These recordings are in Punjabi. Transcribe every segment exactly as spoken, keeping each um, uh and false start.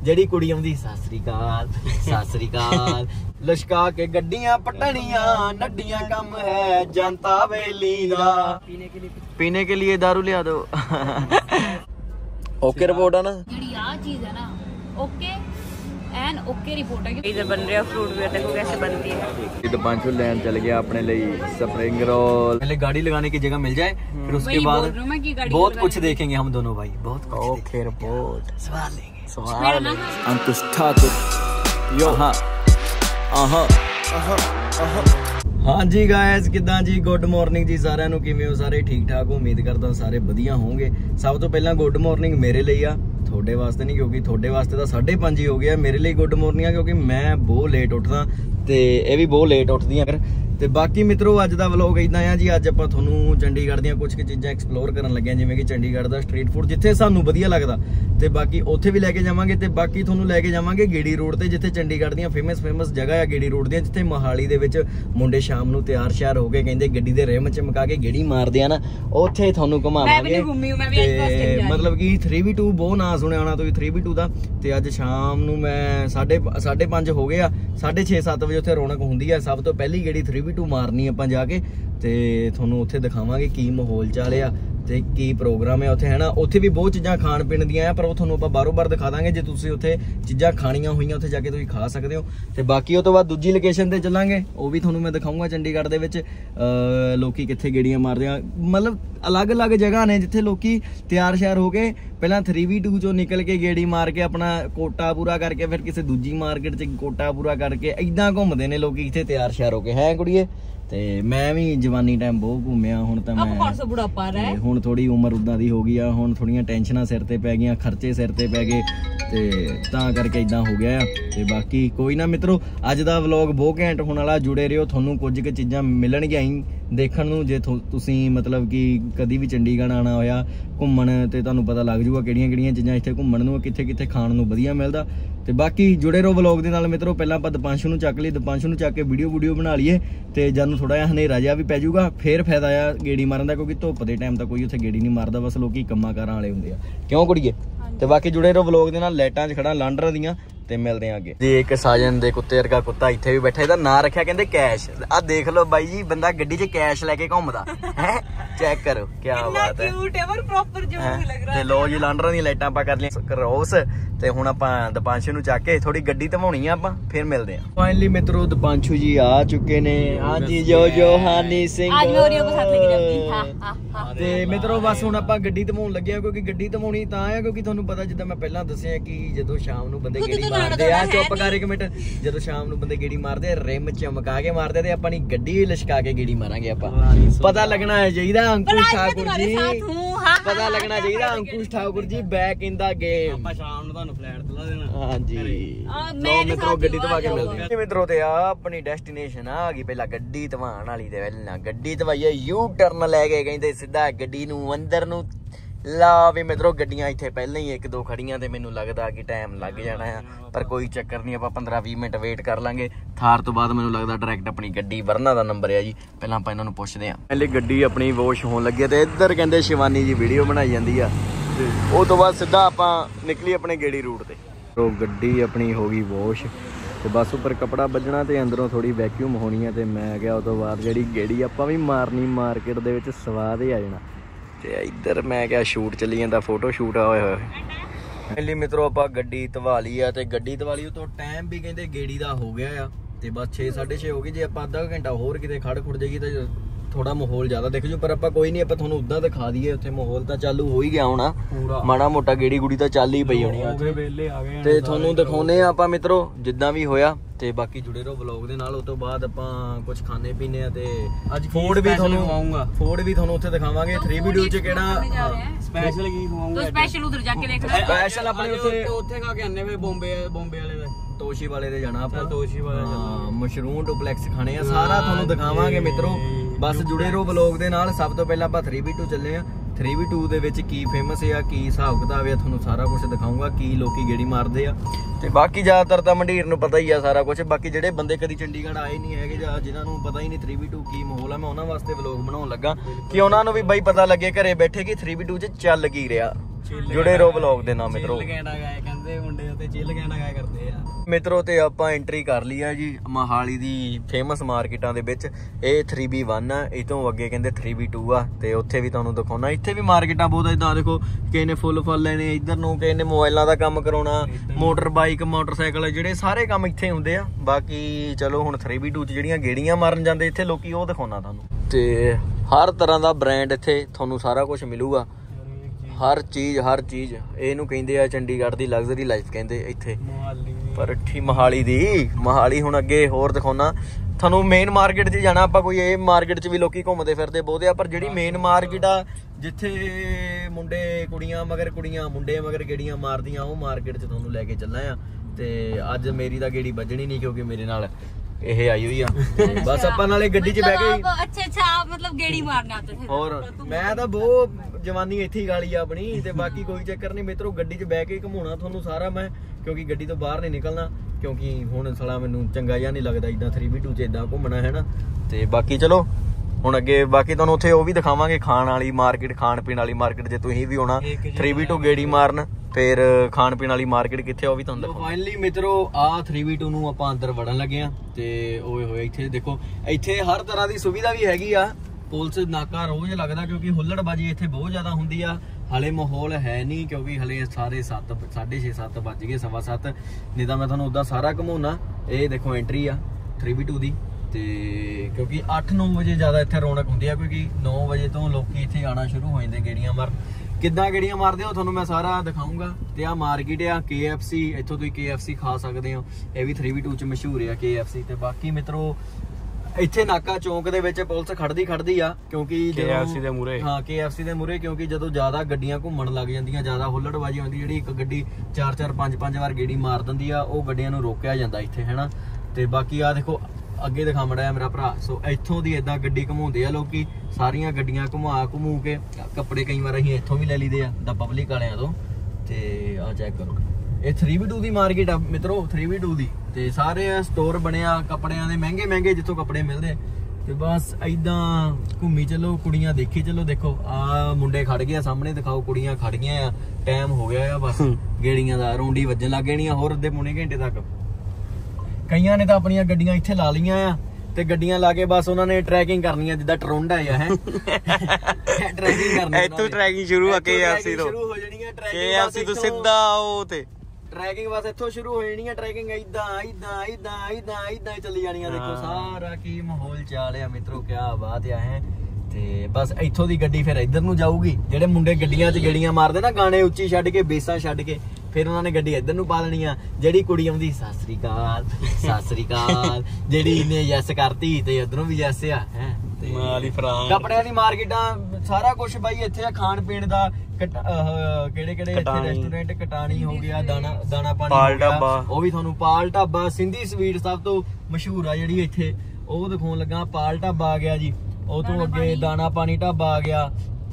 ਜਿਹੜੀ ਕੁੜੀ ਆਉਂਦੀ ਸਤਿ ਸ੍ਰੀ ਅਕਾਲ ਸਤਿ ਸ੍ਰੀ ਅਕਾਲ ਲਸ਼ਕਾ ਕੇ ਗੱਡੀਆਂ ਪਟਣੀਆਂ ਨੱਡੀਆਂ ਕੰਮ ਹੈ ਜਨਤਾ ਵੇਲੀ ਦਾ ਪੀਣੇ के लिए दारू लिया दो ओके रिपोर्ट है ना ਜਿਹੜੀ ਆ ਚੀਜ਼ ਹੈ ਨਾ ओके एन ओके रिपोर्ट है इधर बन रहा फ्रूट भी देखो कैसे बनती है तो पांचों लैंड चल गया अपने लिए स्प्रिंग रोल पहले गाड़ी लगाने की जगह मिल जाए फिर उसके बाद बहुत कुछ देखेंगे हम दोनों भाई बहुत ओके रिपोर्ट सवाल लेंगे सवाल अंकुश ठाकुर यो हाँ आहा आहा आहा हाँ जी गाइस किदां जी गुड मॉर्निंग जी सारिਆਂ ਨੂੰ ਕਿਵੇਂ ਹੋ ਸਾਰੇ ਠੀਕ ਠਾਕ ਉਮੀਦ ਕਰਦਾ ਸਾਰੇ ਵਧੀਆ ਹੋਵੋਗੇ ਸਭ ਤੋਂ ਪਹਿਲਾਂ ਗੁੱਡ ਮਾਰਨਿੰਗ ਮੇਰੇ ਲਈ ਆ ਤੁਹਾਡੇ ਵਾਸਤੇ ਨਹੀਂ ਕਿਉਂਕਿ ਤੁਹਾਡੇ ਵਾਸਤੇ ਤਾਂ ਸਾਢੇ ਪੰਜ ਹੀ ਹੋ ਗਿਆ ਮੇਰੇ ਲਈ ਗੁੱਡ ਮਾਰਨਿੰਗ ਆ ਕਿਉਂਕਿ ਮੈਂ ਬਹੁਤ ਲੇਟ ਉੱਠਦਾ ਤੇ ਇਹ ਵੀ ਬਹੁਤ ਲੇਟ ਉੱਠਦੀਆਂ ਫਿਰ ਤੇ ਬਾਕੀ ਮਿੱਤਰੋ ਅੱਜ ਦਾ ਵਲੌਗ ਇਦਾਂ ਆ ਜੀ ਅੱਜ ਆਪਾਂ ਤੁਹਾਨੂੰ ਚੰਡੀਗੜ੍ਹ ਦੀਆਂ ਕੁਝ ਕੁ ਚੀਜ਼ਾਂ ਐਕਸਪਲੋਰ ਕਰਨ ਲੱਗੇ ਆ ਜਿਵੇਂ ਕਿ ਚੰਡੀਗੜ੍ਹ ਦਾ ਸਟਰੀਟ ਫੂਡ ਜਿੱਥੇ ਸਾਨੂੰ ਵਧੀਆ ਲੱਗਦਾ ਤੇ ਬਾਕੀ ਉੱਥੇ ਵੀ ਲੈ ਕੇ ਜਾਵਾਂਗੇ ਤੇ ਬਾਕੀ ਤੁਹਾਨੂੰ ਲੈ ਕੇ ਜਾਵਾਂਗੇ ਗੇੜੀ ਰੋਡ ਤੇ ਜਿੱਥੇ ਚੰਡੀਗੜ੍ਹ ਦੀਆਂ ਫੇਮਸ ਫੇਮਸ ਜਗ੍ਹਾ ਆ ਗੇੜੀ ਰੋਡ ਦੀਆਂ ਜਿੱਥੇ ਮੋਹਾਲੀ ਦੇ ਵਿੱਚ ਮੁੰਡੇ ਸ਼ਾਮ ਨੂੰ ਤਿਆਰ ਸ਼ਿਆਰ ਹੋ ਕੇ ਕਹਿੰਦੇ ਗੱਡੀ ਦੇ ਰਿਮ ਚਮਕਾ ਕੇ ਗੇੜੀ ਮਾਰਦੇ ਆ ਨਾ ਉੱਥੇ ਤੁਹਾਨੂੰ ਘੁਮਾਵਾਂਗੇ ਤੇ ਮਤਲਬ ਕਿ ਥ੍ਰੀ ਬੀ ਟੂ ਬਹੁਤ ਨਾਂ ਸੁਣਿਆ ਹੋਣਾ ਤੁਸੀਂ ਥ੍ਰੀ ਬੀ ਟੂ ਦਾ ਤੇ ਅੱਜ ਸ਼ਾਮ ਨੂੰ ਮੈਂ ਸਾਢੇ ਸਾਢੇ ਪੰਜ ਹੋ ਗਏ ਆ ਸਾਢੇ ਛੇ ਸੱਤ ਵਜੇ ਉੱਥੇ ਰੌਣਕ ਹੁੰਦੀ ਆ ਸਭ ਤੋਂ ਪਹਿਲੀ ਗੇੜੀ ਥ੍ਰੀ ਬੀ ਟੂ ਮਾਰਨੀ ਆਪਾਂ ਜਾ ਕੇ ਤੇ ਤੁਹਾਨੂੰ ਉੱਥੇ ਦਿਖਾਵਾਂਗੇ ਕੀ ਮਾਹੌਲ ਚੱਲ ਆ ਤੇ ਕੀ ਪ੍ਰੋਗਰਾਮ ਹੈ ਉੱਥੇ ਹੈ ਨਾ ਉੱਥੇ ਵੀ ਬਹੁਤ ਚੀਜ਼ਾਂ ਖਾਣ ਪੀਣ ਦੀਆਂ ਆ ਪਰ ਉਹ ਤੁਹਾਨੂੰ ਆਪਾਂ ਬਾਰੋ ਬਾਰ ਦਿਖਾ ਦਾਂਗੇ ਜੇ ਤੁਸੀਂ ਉੱਥੇ ਚੀਜ਼ਾਂ ਖਾਣੀਆਂ ਹੋਈਆਂ ਉੱਥੇ ਜਾ ਕੇ ਤੁਸੀਂ ਖਾ ਸਕਦੇ ਹੋ ਤੇ ਬਾਕੀ ਉਹ ਤੋਂ ਬਾਅਦ ਦੂਜੀ ਲੋਕੇਸ਼ਨ ਤੇ ਚੱਲਾਂਗੇ ਉਹ ਵੀ ਤੁਹਾਨੂੰ ਮੈਂ ਦਿਖਾਊਂਗਾ ਚੰਡੀਗੜ੍ਹ ਦੇ ਵਿੱਚ ਲੋਕੀ ਕਿੱਥੇ ਗੇੜੀਆਂ ਮਾਰਦੇ ਆ ਮਤਲਬ ਅਲੱਗ-ਅਲੱਗ ਜਗ੍ਹਾ ਨੇ ਜਿੱਥੇ ਲੋਕੀ ਤਿਆਰ ਸ਼ਿਆਰ ਹੋ ਕੇ ਪਹਿਲਾਂ ਥ੍ਰੀ ਬੀ ਟੂ ਚੋਂ ਨਿਕਲ ਕੇ ਗੇੜੀ ਮਾਰ ਕੇ ਆਪਣਾ ਕੋਟਾ ਪੂਰਾ ਕਰਕੇ ਫਿਰ ਕਿਸੇ ਦੂਜੀ ਮਾਰਕੀਟ 'ਚ ਕੋਟਾ ਪੂਰਾ ਕਰਕੇ ਏਦਾਂ ਘੁੰਮਦੇ ਨੇ ਲੋਕੀ ਇੱਥੇ ਤਿਆਰ ਸ਼ਿਆਰ ਹੋ ਕੇ ਹੈ ਕੁੜੀਏ ਤੇ ਮੈਂ ਵੀ ਜਵਾਨੀ ਟਾਈਮ ਬਹੁਤ ਘੁੰਮਿਆ ਹੁਣ ਤਾਂ ਮੈਂ ਹੁਣ ਥੋੜੀ ਉਮਰ ਉਦਾਂ ਦੀ ਹੋ ਗਈ ਆ ਹੁਣ ਥੋੜੀਆਂ ਟੈਨਸ਼ਨਾਂ ਸਿਰ ਤੇ ਪੈ ਗਈਆਂ ਖਰਚੇ ਸਿਰ ਤੇ ਪੈ ਗਏ ਤੇ ਤਾਂ ਕਰਕੇ ਇਦਾਂ ਹੋ ਗਿਆ ਆ ਤੇ ਬਾਕੀ ਕੋਈ ਨਾ ਮਿੱਤਰੋ ਅੱਜ ਦਾ ਵਲੌਗ ਬਹੁਤ ਘੈਂਟ ਹੋਣ ਵਾਲਾ ਜੁੜੇ ਰਹੋ ਤੁਹਾਨੂੰ ਕੁਝ ਕੁ ਚੀਜ਼ਾਂ ਮਿਲਣਗੀਆਂ ਹੀ ਦੇਖਣ ਨੂੰ ਜੇ ਤੁਸੀਂ ਮਤਲਬ ਕਿ ਕਦੀ ਵੀ ਚੰਡੀਗੜ੍ਹ ਆਉਣਾ ਹੋਇਆ ਘੁੰਮਣ ਤੇ ਤੁਹਾਨੂੰ ਪਤਾ ਲੱਗ ਜੂਗਾ ਕਿਹੜੀਆਂ ਕਿਹੜੀਆਂ ਚੀਜ਼ਾਂ ਇੱਥੇ ਘੁੰਮਣ ਨੂੰ ਕਿੱਥੇ ਕਿੱਥੇ ਖਾਣ ਨੂੰ ਵਧੀਆ ਮਿਲਦਾ ਤੇ ਬਾਕੀ ਜੁੜੇ ਰਹੋ ਵਲੌਗ ਦੇ ਨਾਲ ਮਿੱਤਰੋ ਪਹਿਲਾਂ ਆਪਾਂ ਦਪਾਂਸ਼ੂ ਨੂੰ ਚੱਕ ਲਈ ਦਪਾਂਸ਼ੂ ਨੂੰ ਚੱਕ ਕੇ ਵੀਡੀਓ ਵੀਡੀਓ ਬਣਾ ਲਈਏ ਤੇ ਜਦ ਨੂੰ ਥੋੜਾ ਜਿਹਾ ਹਨੇਰਾ ਜਿਹਾ ਵੀ ਪੈ ਜਾਊਗਾ ਫੇਰ ਫਾਇਦਾ ਆ ਗੇੜੀ ਮਾਰਨ ਦਾ ਕਿਉਂਕਿ ਧੁੱਪ ਦੇ ਟਾਈਮ ਤਾਂ ਕੋਈ ਉੱਥੇ ਗੇੜੀ ਨਹੀਂ ਮਾਰਦਾ ਬਸ ਲੋਕੀ ਕੰਮਾਂ ਕਾਰਾਂ ਵਾਲੇ ਹੁੰਦੇ ਆ ਕਿਉਂ ਕੁੜੀਏ ਤੇ ਬਾਕੀ ਜੁੜੇ ਰਹੋ ਵਲੌਗ ਦੇ ਨਾਲ ਲਾਈਟਾਂ 'ਚ ਖੜਾ ਲਾਂਡਰਾਂ ਦੀਆਂ ਤੇ ਮਿਲਦੇ ਆ ਅੱਗੇ ਜੀ ਇੱਕ ਸਾਜਨ ਦੇ ਕੁੱਤੇ ਵਰਗਾ ਕੁੱਤਾ ਇੱਥੇ ਵੀ ਬੈਠਾ ਇਹਦਾ ਨਾਂ ਰੱਖਿਆ ਕਹਿੰਦੇ ਕੈਸ਼ ਆ ਦੇਖ ਲਓ ਬਾਈ ਜੀ ਬੰਦਾ ਗੱਡੀ 'ਚ ਕੈਸ਼ ਲੈ ਕੇ ਘੁੰਮਦਾ ਹੈ ਚੈੱਕ ਕਰੋ ਕੀ ਬਾਤ ਹੈ ਤੇ ਲੋ ਜੀ ਲਾਂਡਰਾਂ ਦੀਆਂ ਲਾਈਟਾਂ ਆਪਾਂ ਕਰ ਲਈਆਂ ਕਰੋਸ ਤੇ ਹੁਣ ਆਪਾਂ ਦਪਾਂਸ਼ੂ ਨੂੰ ਚੱਕ ਕੇ ਥੋੜੀ ਗੱਡੀ ਧਵਾਉਣੀ ਆ ਆਪਾਂ ਫਿਰ ਮਿਲਦੇ ਆ ਫਾਈਨਲੀ ਮਿੱਤਰੋ ਦਪਾਂਸ਼ੂ ਜੀ ਆ ਚੁੱਕੇ ਨੇ ਹਾਂਜੀ ਜੋ ਜੋ ਹਾਨੀ ਸਿੰਘ ਤੇ ਮਿੱਤਰੋ ਬਸ ਹੁਣ ਆਪਾਂ ਗੱਡੀ ਧਵਾਉਣ ਲੱਗੇ ਆ ਕਿਉਂਕਿ ਗੱਡੀ ਧਵਾਉਣੀ ਤਾਂ ਆ ਕਿਉਂਕਿ ਤੁਹਾਨੂੰ ਪਤਾ ਜਿੱਦਾਂ ਮੈਂ ਪਹਿਲਾਂ ਦੱਸਿਆ ਕਿ ਜਦੋਂ ਸ਼ਾਮ ਨੂੰ ਬੰਦੇ ਗੇੜੀ ਮਾਰਦੇ ਆ ਚੁੱਪ ਕਰ ਇੱਕ ਮਿੰਟ ਜਦੋਂ ਸ਼ਾਮ ਨੂੰ ਬੰਦੇ ਗੇੜੀ ਮਾਰਦੇ ਰਿਮ ਚਮਕਾ ਕੇ ਮਾਰਦੇ ਤੇ ਆਪਣੀ ਗੱਡੀ ਲਿਸ਼ਕਾ ਕੇ ਗੇੜੀ ਮਾਰਾਂਗੇ ਆਪਾਂ ਪਤਾ ਲੱਗਣਾ ਚਾਹੀਦਾ ਅੰਕੁਸ਼ ਠਾਕੁਰ ਜੀ ਪਤਾ ਲੱਗਣਾ ਚਾਹੀਦਾ ਅੰਕੁਸ਼ ਠਾਕੁਰ ਜੀ ਬੈਕ ਇਨ ਦਾ ਗੇਮ ਆਪਾਂ ਸ਼ਾਮ ਨੂੰ ਤੁਹਾਨੂੰ ਫਲੈਟ ਦਿਲਾ ਦੇਣਾ ਹਾਂਜੀ ਲੋ ਮਿੱਤਰੋ ਗੱਡੀ ਧਵਾ ਕੇ ਮਿਲਦੇ ਆ ਮਿੱਤਰੋ ਤੇ ਆ ਆਪਣੀ ਡੈਸਟੀਨੇਸ਼ਨ ਆ ਗਈ ਪਹਿਲਾਂ ਗੱਡੀ ਧਵਾਉਣ ਵਾਲੀ ਤੇ ਪਹਿਲਾਂ ਗੱਡੀ ਧਵਾਈਏ ਯੂ ਟਰਨ ਲੈ ਕੇ ਕਹਿੰਦੇ ਸਿੱਧਾ ਗੱਡੀ ਨੂੰ ਅੰਦਰ ਨੂੰ ਲਾ ਵੀ ਮਿੱਤਰੋ ਗੱਡੀਆਂ ਇੱਥੇ ਪਹਿਲਾਂ ਹੀ ਇੱਕ ਦੋ ਖੜੀਆਂ ਤੇ ਮੈਨੂੰ ਲੱਗਦਾ ਕਿ ਟਾਈਮ ਲੱਗ ਜਾਣਾ ਆ ਪਰ ਕੋਈ ਚੱਕਰ ਨਹੀਂ ਆਪਾਂ ਪੰਦਰਾਂ ਵੀਹ ਮਿੰਟ ਵੇਟ ਕਰ ਲਾਂਗੇ ਥਾਰ ਤੋਂ ਬਾਅਦ ਮੈਨੂੰ ਲੱਗਦਾ ਡਾਇਰੈਕਟ ਆਪਣੀ ਗੱਡੀ ਵਰਨਾ ਦਾ ਨੰਬਰ ਆ ਜੀ ਪਹਿਲਾਂ ਆਪਾਂ ਇਹਨਾਂ ਨੂੰ ਪੁੱਛਦੇ ਆ ਪਹਿਲੇ ਗੱਡੀ ਆਪਣੀ ਵਾਸ਼ ਹੋਣ ਲੱਗੀ ਤੇ ਇੱਧਰ ਕਹਿੰਦੇ ਸ਼ਿਵਾਨੀ ਜੀ ਵੀਡੀਓ ਬਣਾਈ ਜਾਂਦੀ ਆ ਉਹ ਤੋਂ ਬਾਅਦ ਸਿੱਧਾ ਆਪਾਂ ਨਿਕਲੀ ਆਪਣੇ ਗੇੜੀ ਰੂਟ ਤੇ ਉਹ ਗੱਡੀ ਆਪਣੀ ਹੋ ਗਈ ਵਾਸ਼ ਤੇ ਬਸ ਉੱਪਰ ਕੱਪੜਾ ਵੱਜਣਾ ਤੇ ਅੰਦਰੋਂ ਥੋੜੀ ਵੈਕਿਊਮ ਹੋਣੀ ਆ ਤੇ ਮੈਂ ਕਿਹਾ ਉਹ ਤੋਂ ਬਾਅਦ ਜਿਹੜੀ ਗੇੜੀ ਆਪਾਂ ਵੀ ਮਾਰਨੀ ਮਾਰਕੀਟ ਦੇ ਵਿੱਚ ਸਵਾਦ ਹੀ ਆ ਜਾਣਾ ਤੇ ਇੱਧਰ ਮੈਂ ਕਿਹਾ ਸ਼ੂਟ ਚੱਲੀ ਜਾਂਦਾ ਫੋਟੋ ਸ਼ੂਟ ਹੋਏ ਹੋਏ ਪਹਿਲੀ ਮਿੱਤਰੋ ਆਪਾਂ ਗੱਡੀ ਧਵਾ ਲਈ ਆ ਤੇ ਗੱਡੀ ਧਵਾ ਲਈ ਤੋਂ ਟਾਈਮ ਵੀ ਕਹਿੰਦੇ ਗੇੜੀ ਦਾ ਹੋ ਗਿਆ ਆ ਤੇ ਬਸ ਛੇ ਸਾਢੇ ਛੇ ਹੋ ਗਈ ਜੇ ਆਪਾਂ ਅੱਧਾ ਘੰਟਾ ਹੋਰ ਕਿਤੇ ਖੜ ਖੁੜ ਜਾਏਗੀ ਤਾਂ ਥੋੜਾ ਮਾਹੌਲ ਜ਼ਿਆਦਾ ਦਿਖ ਜੂ ਪਰ ਆਪਾਂ ਕੋਈ ਨਹੀਂ ਆਪਾਂ ਤੁਹਾਨੂੰ ਉਦਾਂ ਦਿਖਾ ਦਈਏ ਉੱਥੇ ਮਾਹੌਲ ਤਾਂ ਚਾਲੂ ਹੋ ਹੀ ਗਿਆ ਹੋਣਾ ਮਾੜਾ ਮੋਟਾ ਗੇੜੀ ਗੁੜੀ ਤਾਂ ਚੱਲ ਹੀ ਪਈ ਹੋਣੀ ਆ ਤੇ ਤੁਹਾਨੂੰ ਦਿਖਾਉਨੇ ਆ ਆਪਾਂ ਮਿੱਤਰੋ ਜਿੱਦਾਂ ਵੀ ਹੋਇਆ ਤੇ ਬਾਕੀ ਜੁੜੇ ਰਹੋ ਵਲੌਗ ਦੇ ਨਾਲ ਉਸ ਤੋਂ ਬਾਅਦ ਆਪਾਂ ਕੁਝ ਖਾਣੇ ਪੀਣੇ ਆ ਤੇ ਅੱਜ ਫੂਡ ਵੀ ਤੁਹਾਨੂੰ ਖਵਾਉਂਗਾ ਫੂਡ ਵੀ ਤੁਹਾਨੂੰ ਉੱਥੇ ਦਿਖਾਵਾਂਗੇ ਥ੍ਰੀ ਬੀ ਟੂ 'ਚ ਕਿਹੜਾ ਸਪੈਸ਼ਲ ਕੀ ਖਵਾਉਂਗਾ ਸਪੈਸ਼ਲ ਉਧਰ ਜਾ ਕੇ ਦੇਖਣਾ ਸਪੈਸ਼ਲ ਆਪਣੇ ਉੱਥੇ ਉੱਥੇ ਖਾ ਕੇ ਆਨੇ ਫੇ ਬੰਬੇ ਬੰਬੇ ਵਾਲੇ ਦਾ ਤੋਸ਼ੀ ਵਾਲੇ ਦੇ ਜਾਣਾ ਆਪਾਂ ਤੋਸ਼ੀ ਵਾਲੇ ਜਾਣਾ ਮਸ਼ਰੂਮ ਡੁਪਲੈਕਸ ਖਾਣੇ ਆ ਸਾਰਾ ਤੁਹਾਨੂੰ ਦਿਖਾਵਾਂਗੇ ਮਿੱਤਰੋ ਬਸ ਜੁੜੇ ਰਹੋ ਵਲੌਗ ਦੇ ਨਾਲ ਸਭ ਤੋਂ ਪਹਿਲਾਂ ਆਪਾਂ ਥ੍ਰੀ ਬੀ ਟੂ ਚੱਲੇ ਆ ਥ੍ਰੀ ਬੀ ਟੂ ਦੇ ਵਿੱਚ ਕੀ ਫੇਮਸ ਆ ਕੀ ਹਿਸਾਬ ਕਿਤਾਬ ਆ ਤੁਹਾਨੂੰ ਸਾਰਾ ਕੁਝ ਦਿਖਾਊਂਗਾ ਕੀ ਲੋਕੀ ਗੇੜੀ ਮਾਰਦੇ ਆ ਤੇ ਬਾਕੀ ਜ਼ਿਆਦਾਤਰ ਤਾਂ ਮੰਡੀਰ ਨੂੰ ਪਤਾ ਹੀ ਆ ਸਾਰਾ ਕੁਝ ਬਾਕੀ ਜਿਹੜੇ ਬੰਦੇ ਕਦੀ ਚੰਡੀਗੜ੍ਹ ਆਏ ਨਹੀਂ ਹੈਗੇ ਜਾਂ ਜਿਨ੍ਹਾਂ ਨੂੰ ਪਤਾ ਹੀ ਨਹੀਂ ਥ੍ਰੀ ਬੀ ਟੂ ਕੀ ਮਾਹੌਲ ਆ ਮੈਂ ਉਹਨਾਂ ਵਾਸਤੇ ਵਲੌਗ ਬਣਾਉਣ ਲੱਗਾ ਕਿ ਉਹਨਾਂ ਨੂੰ ਵੀ ਬਾਈ ਪਤਾ ਲੱਗੇ ਘਰੇ ਬੈਠੇ ਕਿ ਥ੍ਰੀ ਬੀ ਟੂ 'ਚ ਚੱਲ ਕੀ ਰਿਹਾ ਜੁੜੇ ਰਹੋ ਵਲੌਗ ਦੇ ਨਾਲ ਮਿੱਤਰੋ। ਕਹਿੰਦੇ ਮੁੰਡੇ ਉੱਤੇ ਚਿੱਲ ਕਹਿਣਾ ਗਾਇਆ ਕਰਦੇ ਆ ਮਿੱਤਰੋ। ਤੇ ਆਪਾਂ ਐਂਟਰੀ ਕਰ ਲਈ ਆ ਜੀ ਮੋਹਾਲੀ ਦੀ ਫੇਮਸ ਮਾਰਕੀਟਾਂ ਦੇ ਵਿੱਚ। ਇਹ ਥ੍ਰੀ ਬੀ ਵਨ ਆ, ਇਹ ਤੋਂ ਅੱਗੇ ਕਹਿੰਦੇ ਥ੍ਰੀ ਬੀ ਟੂ ਆ। ਤੇ ਉੱਥੇ ਵੀ ਤੁਹਾਨੂੰ ਦਿਖਾਉਣਾ। ਇੱਥੇ ਵੀ ਮਾਰਕੀਟਾਂ ਬਹੁਤ ਏਦਾਂ ਦੇਖੋ, ਕਿਸੇ ਨੇ ਫੁੱਲ ਫਲ ਲੈਣੇ ਇੱਧਰ ਨੂੰ, ਕਿਸੇ ਨੇ ਮੋਬਾਈਲਾਂ ਦਾ ਕੰਮ ਕਰਾਉਣਾ, ਮੋਟਰ ਬਾਈਕ ਮੋਟਰਸਾਈਕਲ ਜਿਹੜੇ ਸਾਰੇ ਕੰਮ ਇੱਥੇ ਹੁੰਦੇ ਆ। ਬਾਕੀ ਚਲੋ ਹੁਣ ਥ੍ਰੀ ਬੀ ਟੂ ਚ ਜਿਹੜੀਆਂ ਗੇੜੀਆਂ ਮਾਰਨ ਜਾਂਦੇ ਇੱਥੇ ਲੋਕੀ, ਉਹ ਦਿਖਾਉਣਾ ਤੁਹਾਨੂੰ। ਤੇ ਹਰ ਤਰ੍ਹਾਂ ਦਾ ਬ੍ਰਾਂਡ ਇੱਥੇ ਤੁਹਾਨੂੰ ਸਾਰਾ ਕੁਝ ਮਿਲੂਗਾ, ਹਰ ਚੀਜ਼ ਹਰ ਚੀਜ਼। ਇਹਨੂੰ ਕਹਿੰਦੇ ਆ ਚੰਡੀਗੜ੍ਹ ਦੀ ਲਗਜ਼ਰੀ ਲਾਈਫ ਕਹਿੰਦੇ ਇੱਥੇ, ਪਰ ਠੀ ਮੋਹਾਲੀ ਦੀ ਮੋਹਾਲੀ। ਹੁਣ ਅੱਗੇ ਹੋਰ ਦਿਖਾਉਣਾ ਤੁਹਾਨੂੰ। ਮੇਨ ਮਾਰਕੀਟ 'ਚ ਜਾਣਾ ਆਪਾਂ, ਕੋਈ ਇਹ ਮਾਰਕੀਟ 'ਚ ਵੀ ਲੋਕੀ ਘੁੰਮਦੇ ਫਿਰਦੇ ਬਹੁਤੇ ਆ, ਪਰ ਜਿਹੜੀ ਮੇਨ ਮਾਰਕੀਟ ਆ ਜਿੱਥੇ ਮੁੰਡੇ ਕੁੜੀਆਂ ਮਗਰ ਕੁੜੀਆਂ ਮੁੰਡੇ ਮਗਰ ਗੇੜੀਆਂ ਮਾਰਦੀਆਂ, ਉਹ ਮਾਰਕੀਟ 'ਚ ਤੁਹਾਨੂੰ ਲੈ ਕੇ ਚੱਲਾਂ ਆ। ਤੇ ਅੱਜ ਮੇਰੀ ਤਾਂ ਗੇੜੀ ਵੱਜਣੀ ਨਹੀਂ ਕਿਉਂਕਿ ਮੇਰੇ ਨਾਲ ਇਹ ਆਈ ਹੋਈ ਆ। ਬਸ ਆਪਾਂ ਨਾਲੇ ਗੱਡੀ 'ਚ ਬਹਿ ਕੇ ਅੱਛਾ ਅੱਛਾ ਮਤਲਬ ਗੇੜੀ ਮਾਰਨੇ ਆਤੇ ਥੇ। ਹੋਰ ਮੈਂ ਤਾਂ ਬਹੁਤ ਜਵਾਨੀ ਇੱਥੇ ਹੀ ਗਾਲੀ ਆ ਆਪਣੀ। ਤੇ ਬਾਕੀ ਕੋਈ ਚੱਕਰ ਨਹੀਂ ਮਿੱਤਰੋ, ਗੱਡੀ 'ਚ ਬਹਿ ਕੇ ਘੁਮਾਉਣਾ ਤੁਹਾਨੂੰ ਸਾਰਾ ਮੈਂ, ਕਿਉਂਕਿ ਗੱਡੀ ਤੋਂ ਬਾਹਰ ਨਹੀਂ ਨਿਕਲਣਾ। ਕਿਉਂਕਿ ਹੁਣ ਸਾਲਾ ਮੈਨੂੰ ਚੰਗਾ ਜਿਹਾ ਨਹੀਂ ਲੱਗਦਾ ਇਦਾਂ ਥ੍ਰੀ ਬੀ ਟੂ 'ਚ ਇਦਾਂ ਘੁੰਮਣਾ ਹੈ ਨਾ। ਤੇ ਬਾਕੀ ਚਲੋ ਹੁਣ ਅੱਗੇ ਬਾਕੀ ਤੁਹਾਨੂੰ ਉੱਥੇ ਉਹ ਵੀ ਦਿਖਾਵਾਂਗੇ, ਖਾਣ ਵਾਲੀ ਮਾਰਕੀਟ, ਖਾਣ ਪੀਣ ਵਾਲੀ ਮਾਰਕੀਟ। ਜੇ ਤੁਸੀਂ ਵੀ ਆਉਣਾ ਥ੍ਰੀ ਬੀ ਟੂ ਗੇੜੀ ਮਾਰਨ, ਫਿਰ ਖਾਣ ਪੀਣ ਵਾਲੀ ਮਾਰਕੀਟ ਕਿੱਥੇ ਉਹ ਵੀ ਤੁਹਾਨੂੰ ਦਿਖਾਵਾਂਗੇ। ਫਾਈਨਲੀ ਮਿੱਤਰੋ ਆਹ ਥ੍ਰੀ ਬੀ ਟੂ ਨੂੰ ਆਪਾਂ ਅੰਦਰ ਵੜਨ ਲੱਗੇ ਆ। ਤੇ ਓਏ ਹੋਏ ਇੱਥੇ ਦੇਖੋ, ਇੱਥੇ ਹਰ ਤਰ੍ਹਾਂ ਦੀ ਸੁਵਿਧਾ ਵੀ ਹੈਗੀ ਆ। ਪੁਲਿਸ ਨਾਕਾ ਰੋਜ਼ ਲੱਗਦਾ ਕਿਉਂਕਿ ਹੁੱਲੜਬਾਜੀ ਇੱਥੇ ਬਹੁਤ ਜ਼ਿਆਦਾ ਹੁੰਦੀ ਆ। ਹਲੇ ਮਾਹੌਲ ਹੈ ਨਹੀਂ ਕਿਉਂਕਿ ਹਲੇ ਸਾਰੇ ਸੱਤ ਸਾਢੇ ਛੇ ਸੱਤ ਵੱਜ ਗਏ, ਸਵਾ ਸੱਤ। ਨਹੀਂ ਤਾਂ ਮੈਂ ਤੁਹਾਨੂੰ ਉੱਦਾਂ ਸਾਰਾ ਘੁਮਾਉਣਾ। ਇਹ ਦੇਖੋ ਐਂਟਰੀ ਆ ਥ੍ਰੀ ਬੀ ਟੂ ਦੀ। ਤੇ ਕਿਉਂਕਿ ਅੱਠ ਨੌ ਵਜੇ ਜ਼ਿਆਦਾ ਇੱਥੇ ਰੌਣਕ ਹੁੰਦੀ ਆ, ਕਿਉਂਕਿ ਨੌ ਵਜੇ ਤੋਂ ਲੋਕੀ ਇੱਥੇ ਆਉਣਾ ਸ਼ੁਰੂ ਹੋ ਜਾਂਦੇ ਗੇੜੀਆਂ ਮਾਰ। ਕਿੱਦਾਂ ਗੇੜੀਆਂ ਮਾਰਦੇ ਹੋ ਤੁਹਾਨੂੰ ਮੈਂ ਸਾਰਾ ਦਿਖਾਊਂਗਾ। ਤੇ ਆਹ ਮਾਰਕੀਟ ਆ ਕੇ ਐਫ ਸੀ, ਇੱਥੋਂ ਤੁਸੀਂ ਕੇ ਐਫ ਸੀ ਖਾ ਸਕਦੇ ਹੋ। ਇਹ ਵੀ ਥ੍ਰੀ ਬੀ ਟੂ 'ਚ ਮਸ਼ਹੂਰ ਆ ਕੇ ਐਫ ਸੀ। ਤੇ ਬਾਕੀ ਮਿੱਤਰੋ ਇੱਥੇ ਨਾਕਾ ਚੌਂਕ ਦੇ ਵਿੱਚ ਪੁਲਿਸ ਖੜਦੀ ਖੜਦੀ ਆ ਕਿਉਂਕਿ ਕੇ ਐਫ ਸੀ ਦੇ ਮੂਹਰੇ। ਹਾਂ ਕੇ ਐਫ ਸੀ ਦੇ ਮੂਹਰੇ, ਕਿਉਂਕਿ ਜਦੋਂ ਜ਼ਿਆਦਾ ਗੱਡੀਆਂ ਘੁੰਮਣ ਲੱਗ ਜਾਂਦੀਆਂ, ਜ਼ਿਆਦਾ ਹੁੱਲੜਬਾਜੀ ਹੁੰਦੀ, ਜਿਹੜੀ ਇੱਕ ਗੱਡੀ ਚਾਰ ਚਾਰ ਪੰਜ ਪੰਜ ਵਾਰ ਗੇੜੀ ਮਾਰ ਦਿੰਦੀ ਆ, ਉਹ ਗੱਡੀਆਂ ਨੂੰ ਰੋਕਿਆ ਜਾਂਦਾ ਇੱਥੇ ਹੈਨਾ। ਤੇ ਬਾਕੀ ਆ ਦੇਖੋ ਅੱਗੇ ਦਿਖਾ ਮੜਾ ਮੇਰਾ ਭਰਾ। ਸੋ ਇੱਥੋਂ ਦੀ ਏਦਾਂ ਗੱਡੀ ਘੁਮਾਉਂਦੇ ਆ ਲੋਕੀ, ਸਾਰੀਆਂ ਗੱਡੀਆਂ ਘੁਮਾ ਘੁਮੂ ਕੇ। ਕੱਪੜੇ ਕਈ ਵਾਰ ਅਸੀਂ ਇੱਥੋਂ ਵੀ ਲੈ ਲਈਦੇ ਆ ਦਾ ਪਬਲਿਕ ਵਾਲਿਆਂ ਤੋਂ। ਤੇ ਆ ਚੈੱਕ ਕਰੋ, ਇਹ ਥ੍ਰੀ ਬੀ ਟੂ ਦੀ ਮਾਰਕੀਟ ਆ ਮਿੱਤਰੋ, ਥ੍ਰੀ ਬੀ ਟੂ ਦੀ। ਤੇ ਸਾਰੇ ਸਟੋਰ ਬਣਿਆ ਕੱਪੜਿਆਂ ਦੇ, ਮਹਿੰਗੇ ਮਹਿੰਗੇ ਜਿੱਥੋਂ ਕੱਪੜੇ ਮਿਲਦੇ। ਤੇ ਬਸ ਏਦਾਂ ਘੁੰਮੀ ਚਲੋ, ਕੁੜੀਆਂ ਦੇਖੀ ਚਲੋ। ਦੇਖੋ ਆ ਮੁੰਡੇ ਖੜ ਗਏ ਸਾਹਮਣੇ, ਦਿਖਾਓ ਕੁੜੀਆਂ ਖੜ ਗਈਆਂ ਆ। ਟਾਈਮ ਹੋ ਗਿਆ ਆ ਬਸ ਗੇੜੀਆਂ ਦਾ, ਰੌਂਡੀ ਵੱਜਣ ਲੱਗ ਜਾਣੀਆਂ ਹੋਰ ਅੱਧੇ ਪੌਣੇ ਘੰਟੇ ਤੱਕ। ਕਈਆਂ ਨੇ ਤਾਂ ਆਪਣੀਆਂ ਗੱਡੀਆਂ ਇੱਥੇ ਲਾ ਲਈਆਂ ਆ ਤੇ ਗੱਡੀਆਂ ਲਾ ਕੇ ਬਸ ਉਹਨਾਂ ਨੇ ਟਰੈਕਿੰਗ ਕਰਨੀ ਆ, ਜਿੱਦਾਂ ਟਰੋਂਡਾ ਆ ਹੈ ਟਰੈਕਿੰਗ ਕਰਨੀ। ਇੱਥੋਂ ਟਰੈਕਿੰਗ ਸ਼ੁਰੂ ਆ ਕੇ ਐਫ ਸੀ ਤੋਂ, ਸ਼ੁਰੂ ਹੋ ਜਾਣੀ ਆ ਟਰੈਕਿੰਗ ਕੇ ਐਫ ਸੀ ਤੋਂ ਸਿੱਧਾ ਉਹ ਤੇ ਟਰੈਕਿੰਗ ਬਸ ਇੱਥੋਂ ਸ਼ੁਰੂ ਹੋ ਜਾਣੀ ਆ। ਟਰੈਕਿੰਗ ਇਦਾਂ ਇਦਾਂ ਇਦਾਂ ਇਦਾਂ ਇਦਾਂ ਚੱਲੀ ਜਾਣੀ ਆ। ਦੇਖੋ ਸਾਰਾ ਕੀ ਮਾਹੌਲ ਚਾਲ ਆ ਮਿੱਤਰੋ, ਕਿਆ ਬਾਤ ਆ ਹੈ। ਤੇ ਬਸ ਇੱਥੋਂ ਦੀ ਗੱਡੀ ਫਿਰ ਇੱਧਰ ਨੂੰ ਜਾਊਗੀ। ਜਿਹੜੇ ਮੁੰਡੇ ਗੱਡੀਆਂ 'ਚ ਗੇੜੀਆਂ ਮਾਰਦੇ ਨਾ, ਗਾਣੇ ਉੱਚੀ ਛੱਡ ਕੇ, ਬੇਸਾਂ ਛੱਡ ਕੇ, ਫਿਰ ਉਹਨਾਂ ਨੇ ਗੱਡੀ ਇੱਧਰ ਨੂੰ ਪਾ ਲੈਣੀ ਆ। ਜਿਹੜੀ ਕੁੜੀ ਆਉਂਦੀ ਸਤਿ ਸ੍ਰੀ ਅਕਾਲ ਸਤਿ ਸ੍ਰੀ ਅਕਾਲ, ਜਿਹੜੀ ਇਹਨੇ ਯੈਸ ਕਰਤੀ ਤੇ ਇੱਧਰੋਂ ਵੀ ਯੈਸ ਆ ਹੈ। ਤੇ ਕੱਪੜਿਆਂ ਦੀ ਮਾਰਕੀਟਾਂ ਸਾਰਾ ਕੁਝ ਬਾਈ ਇੱਥੇ ਆ। ਖਾਣ ਪੀਣ ਦਾ ਕਿਹੜੇ ਕਿਹੜੇ ਇੱਥੇ ਰੈਸਟੋਰੈਂਟ, ਕਟਾਣੀ ਹੋ ਗਿਆ, ਦਾਣਾ ਦਾਣਾ ਪਾਣੀ ਹੋ ਗਿਆ, ਉਹ ਵੀ ਤੁਹਾਨੂੰ। ਪਾਲ ਢਾਬਾ, ਸਿੰਧੀ ਸਵੀਟ ਸਭ ਤੋਂ ਮਸ਼ਹੂਰ ਆ ਜਿਹੜੀ ਇੱਥੇ, ਉਹ ਦਿਖਾਉਣ ਲੱਗਾ। ਪਾਲ ਢਾਬਾ ਆ ਗਿਆ ਜੀ, ਉਹ ਤੋਂ ਅੱਗੇ ਦਾਣਾ ਪਾਣੀ ਢਾਬਾ ਆ ਗਿਆ।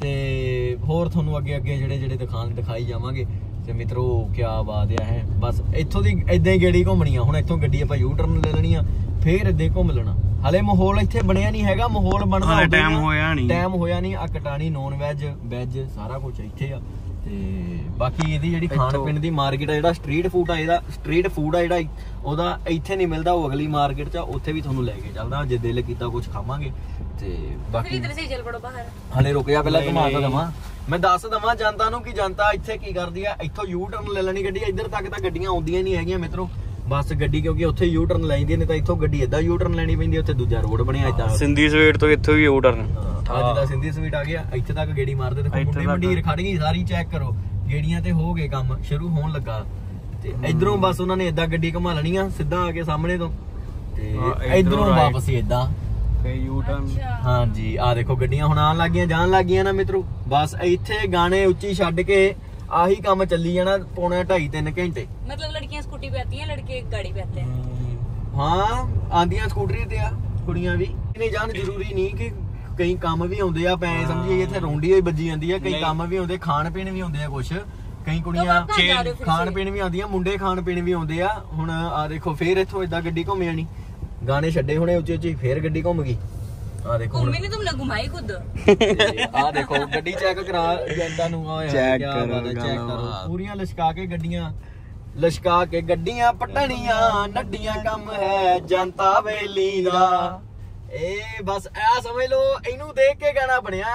ਤੇ ਹੋਰ ਤੁਹਾਨੂੰ ਅੱਗੇ ਅੱਗੇ ਜਿਹੜੇ ਜਿਹੜੇ ਦਿਖਾਣ ਦਿਖਾਈ ਜਾਵਾਂਗੇ। ਤੇ ਮਿੱਤਰੋ ਕਿਆ ਬਾਤ ਆ ਹੈ। ਬਸ ਇੱਥੋਂ ਦੀ ਏਦਾਂ ਹੀ ਗੇੜੀ ਘੁੰਮਣੀ ਆ। ਹੁਣ ਇੱਥੋਂ ਗੱਡੀ ਆਪਾਂ ਯੂ ਟਰਨ ਲੈ ਲੈਣੀ ਆ, ਫੇਰ ਏਦਾਂ ਘੁੰਮ ਲੈਣਾ। ਹਲੇ ਮਾਹੌਲ ਇੱਥੇ ਬਣਿਆ ਨਹੀਂ ਹੈਗਾ, ਮਾਹੌਲ ਬਣਦਾ ਟਾਈਮ ਹੋਇਆ ਨਹੀਂ ਟਾਈਮ ਹੋਇਆ ਨਹੀਂ ਆ। ਕਟਾਣੀ ਨੌਨ ਵੈਜ ਵੈਜ ਸਾਰਾ ਕੁਝ ਇੱਥੇ ਆ। ਤੇ ਬਾਕੀ ਇਹਦੀ ਜਿਹੜੀ ਖਾਣ ਪੀਣ ਦੀ ਮਾਰਕੀਟ ਆ, ਜਿਹੜਾ ਸਟਰੀਟ ਫੂਡ ਆ, ਇਹਦਾ ਸਟਰੀਟ ਫੂਡ ਆ ਜਿਹੜਾ ਉਹਦਾ ਇੱਥੇ ਨਹੀਂ ਮਿਲਦਾ, ਉਹ ਅਗਲੀ ਮਾਰਕੀਟ 'ਚ, ਉੱਥੇ ਵੀ ਤੁਹਾਨੂੰ ਲੈ ਕੇ ਚੱਲਦਾ ਜੇ ਦਿਲ ਕੀਤਾ ਕੁਝ ਖਾਵਾਂਗੇ। ਤੇ ਬਾਕੀ ਹਲੇ ਰੁਕ ਜਾ, ਪਹਿਲਾਂ ਘੁਮਾ ਤਾਂ ਦਵਾਂ ਮੈਂ, ਦੱਸ ਦਵਾਂ ਜਨਤਾ ਨੂੰ ਕਿ ਜਨਤਾ ਇੱਥੇ ਕੀ ਕਰਦੀ ਆ। ਇੱਥੋਂ ਯੂ ਟਰਨ ਲੈ ਲੈਣੀ ਗੱਡੀ, ਇੱਧਰ ਤੱਕ ਤਾਂ ਗੱਡੀਆਂ ਆਉਂਦੀਆਂ ਨਹੀਂ ਹੈਗੀਆਂ ਮਿੱਤਰੋ। ਬਸ ਗੱਡੀ ਕਿਉਂਕਿ ਉੱਥੇ ਯੂ ਟਰਨ ਲੈ ਜਾਂਦੀ ਨੇ, ਤਾਂ ਇੱਥੋਂ ਗੱਡੀ ਏਦਾਂ ਯੂ ਟਰਨ ਲੈਣੀ ਪੈਂਦੀ। ਉੱਥੇ ਦੂਜਾ ਰੋਡ ਬਣਿਆ ਏਦਾਂ ਸਿੰਧੀ ਸਵੀਟ ਤੋਂ, ਇੱਥੋਂ ਵੀ ਯੂ ਟਰਨ। ਅੱਜ ਦਾ ਸਿੰਧੀ ਸਵੀਟ ਆ ਗਿਆ, ਇੱਥੇ ਤੱਕ ਗੇੜੀ ਮਾਰਦੇ। ਦੇਖੋ ਮੁੰਡੇ ਮੰਡੀਰ ਖੜ ਗਈ ਸਾਰੀ, ਚੈੱਕ ਕਰੋ ਗੇੜੀਆਂ ਤੇ ਹੋ ਗਏ, ਕੰਮ ਸ਼ੁਰੂ ਹੋਣ ਲੱਗਾ। ਤੇ ਇਧਰੋਂ ਬਸ ਉਹਨਾਂ ਨੇ ਏਦਾਂ ਗੱਡੀ ਘੁਮਾ ਲੈਣੀ ਆ ਸਿੱਧਾ ਆ ਕੇ ਸਾਹਮਣੇ ਤੋਂ, ਤੇ ਇਧਰੋਂ ਵਾਪਸ ਏਦਾਂ ਯੂ ਟਰਨ। ਹਾਂਜੀ ਆ ਦੇਖੋ ਗੱਡੀਆਂ ਹੁਣ ਆਉਣ ਲੱਗੀਆਂ, ਜਾਣ ਲੱਗੀਆਂ ਨਾ ਮਿੱਤਰੋ। ਬਸ ਇੱਥੇ ਗਾਣੇ ਉੱਚੀ ਛੱਡ ਕੇ ਆਹੀ ਕੰਮ ਚੱਲੀ ਜਾਣਾ ਪੌਣਾ ਢਾਈ ਤਿੰਨ ਘੰਟੇ। ਮਤਲਬ ਲੜਕੀਆਂ ਸਕੂਟੀ पे आती हैं, लड़के गाड़ी पे आते हैं। ਹਾਂ ਆਂਦੀਆਂ ਸਕੂਟਰੀ ਤੇ ਆ ਕੁੜੀਆਂ ਵੀ। ਨਹੀਂ ਜਾਣ ਜ਼ਰੂਰੀ ਨਹੀਂ ਕਿ ਕਈ ਕੰਮ ਵੀ ਆਉਂਦੇ ਆ, ਪੈ ਸਮਝੀਏ ਇੱਥੇ ਰੌਂਡੀ ਹੋਈ ਵੱਜੀ ਜਾਂਦੀ ਆ। ਕਈ ਕੰਮ ਵੀ ਆਉਂਦੇ, ਖਾਣ ਪੀਣ ਵੀ ਆਉਂਦੇ ਆ ਕੁਛ। ਕਈ ਕੁੜੀਆਂ ਖਾਣ ਪੀਣ ਵੀ ਆਉਂਦੀਆਂ, ਮੁੰਡੇ ਖਾਣ ਪੀਣ ਵੀ ਆਉਂਦੇ ਆ। ਹੁਣ ਆ ਦੇਖੋ ਫੇਰ ਇੱਥੋਂ ਏਦਾਂ ਗੱਡੀ ਘੁੰਮ ਜਾਣੀ, ਗਾਣੇ ਛੱਡੇ ਹੋਣੇ ਉੱਚੇ ਉੱਚੇ, ਫੇਰ ਗੱਡੀ ਘੁੰਮ ਗਈ। ਆ ਦੇਖੋ घूमी नहीं तुमने घुमाई खुद ਆ ਦੇਖੋ ਗੱਡੀ ਚੈੱਕ ਕਰਾ ਜਾਂਦਾ ਨੂੰ ਓਏ ਚੈੱਕ ਕਰੋ ਚੈੱਕ ਕਰੋ ਪੂਰੀਆਂ ਲਸ਼ਕਾ ਕੇ ਗੱਡੀਆਂ ਲਸ਼ਕਾ ਕੇ ਗੱਡੀਆਂ ਪਟਣੀਆਂ ਨੱਡੀਆਂ ਕੰਮ ਹੈ ਜਨਤਾ ਵੇਲੀ ਦਾ ਇਹ ਬਸ ਆ ਸਮਝ ਲਓ ਇਹਨੂੰ ਦੇਖ ਕੇ ਗਾਣਾ ਬਣਿਆ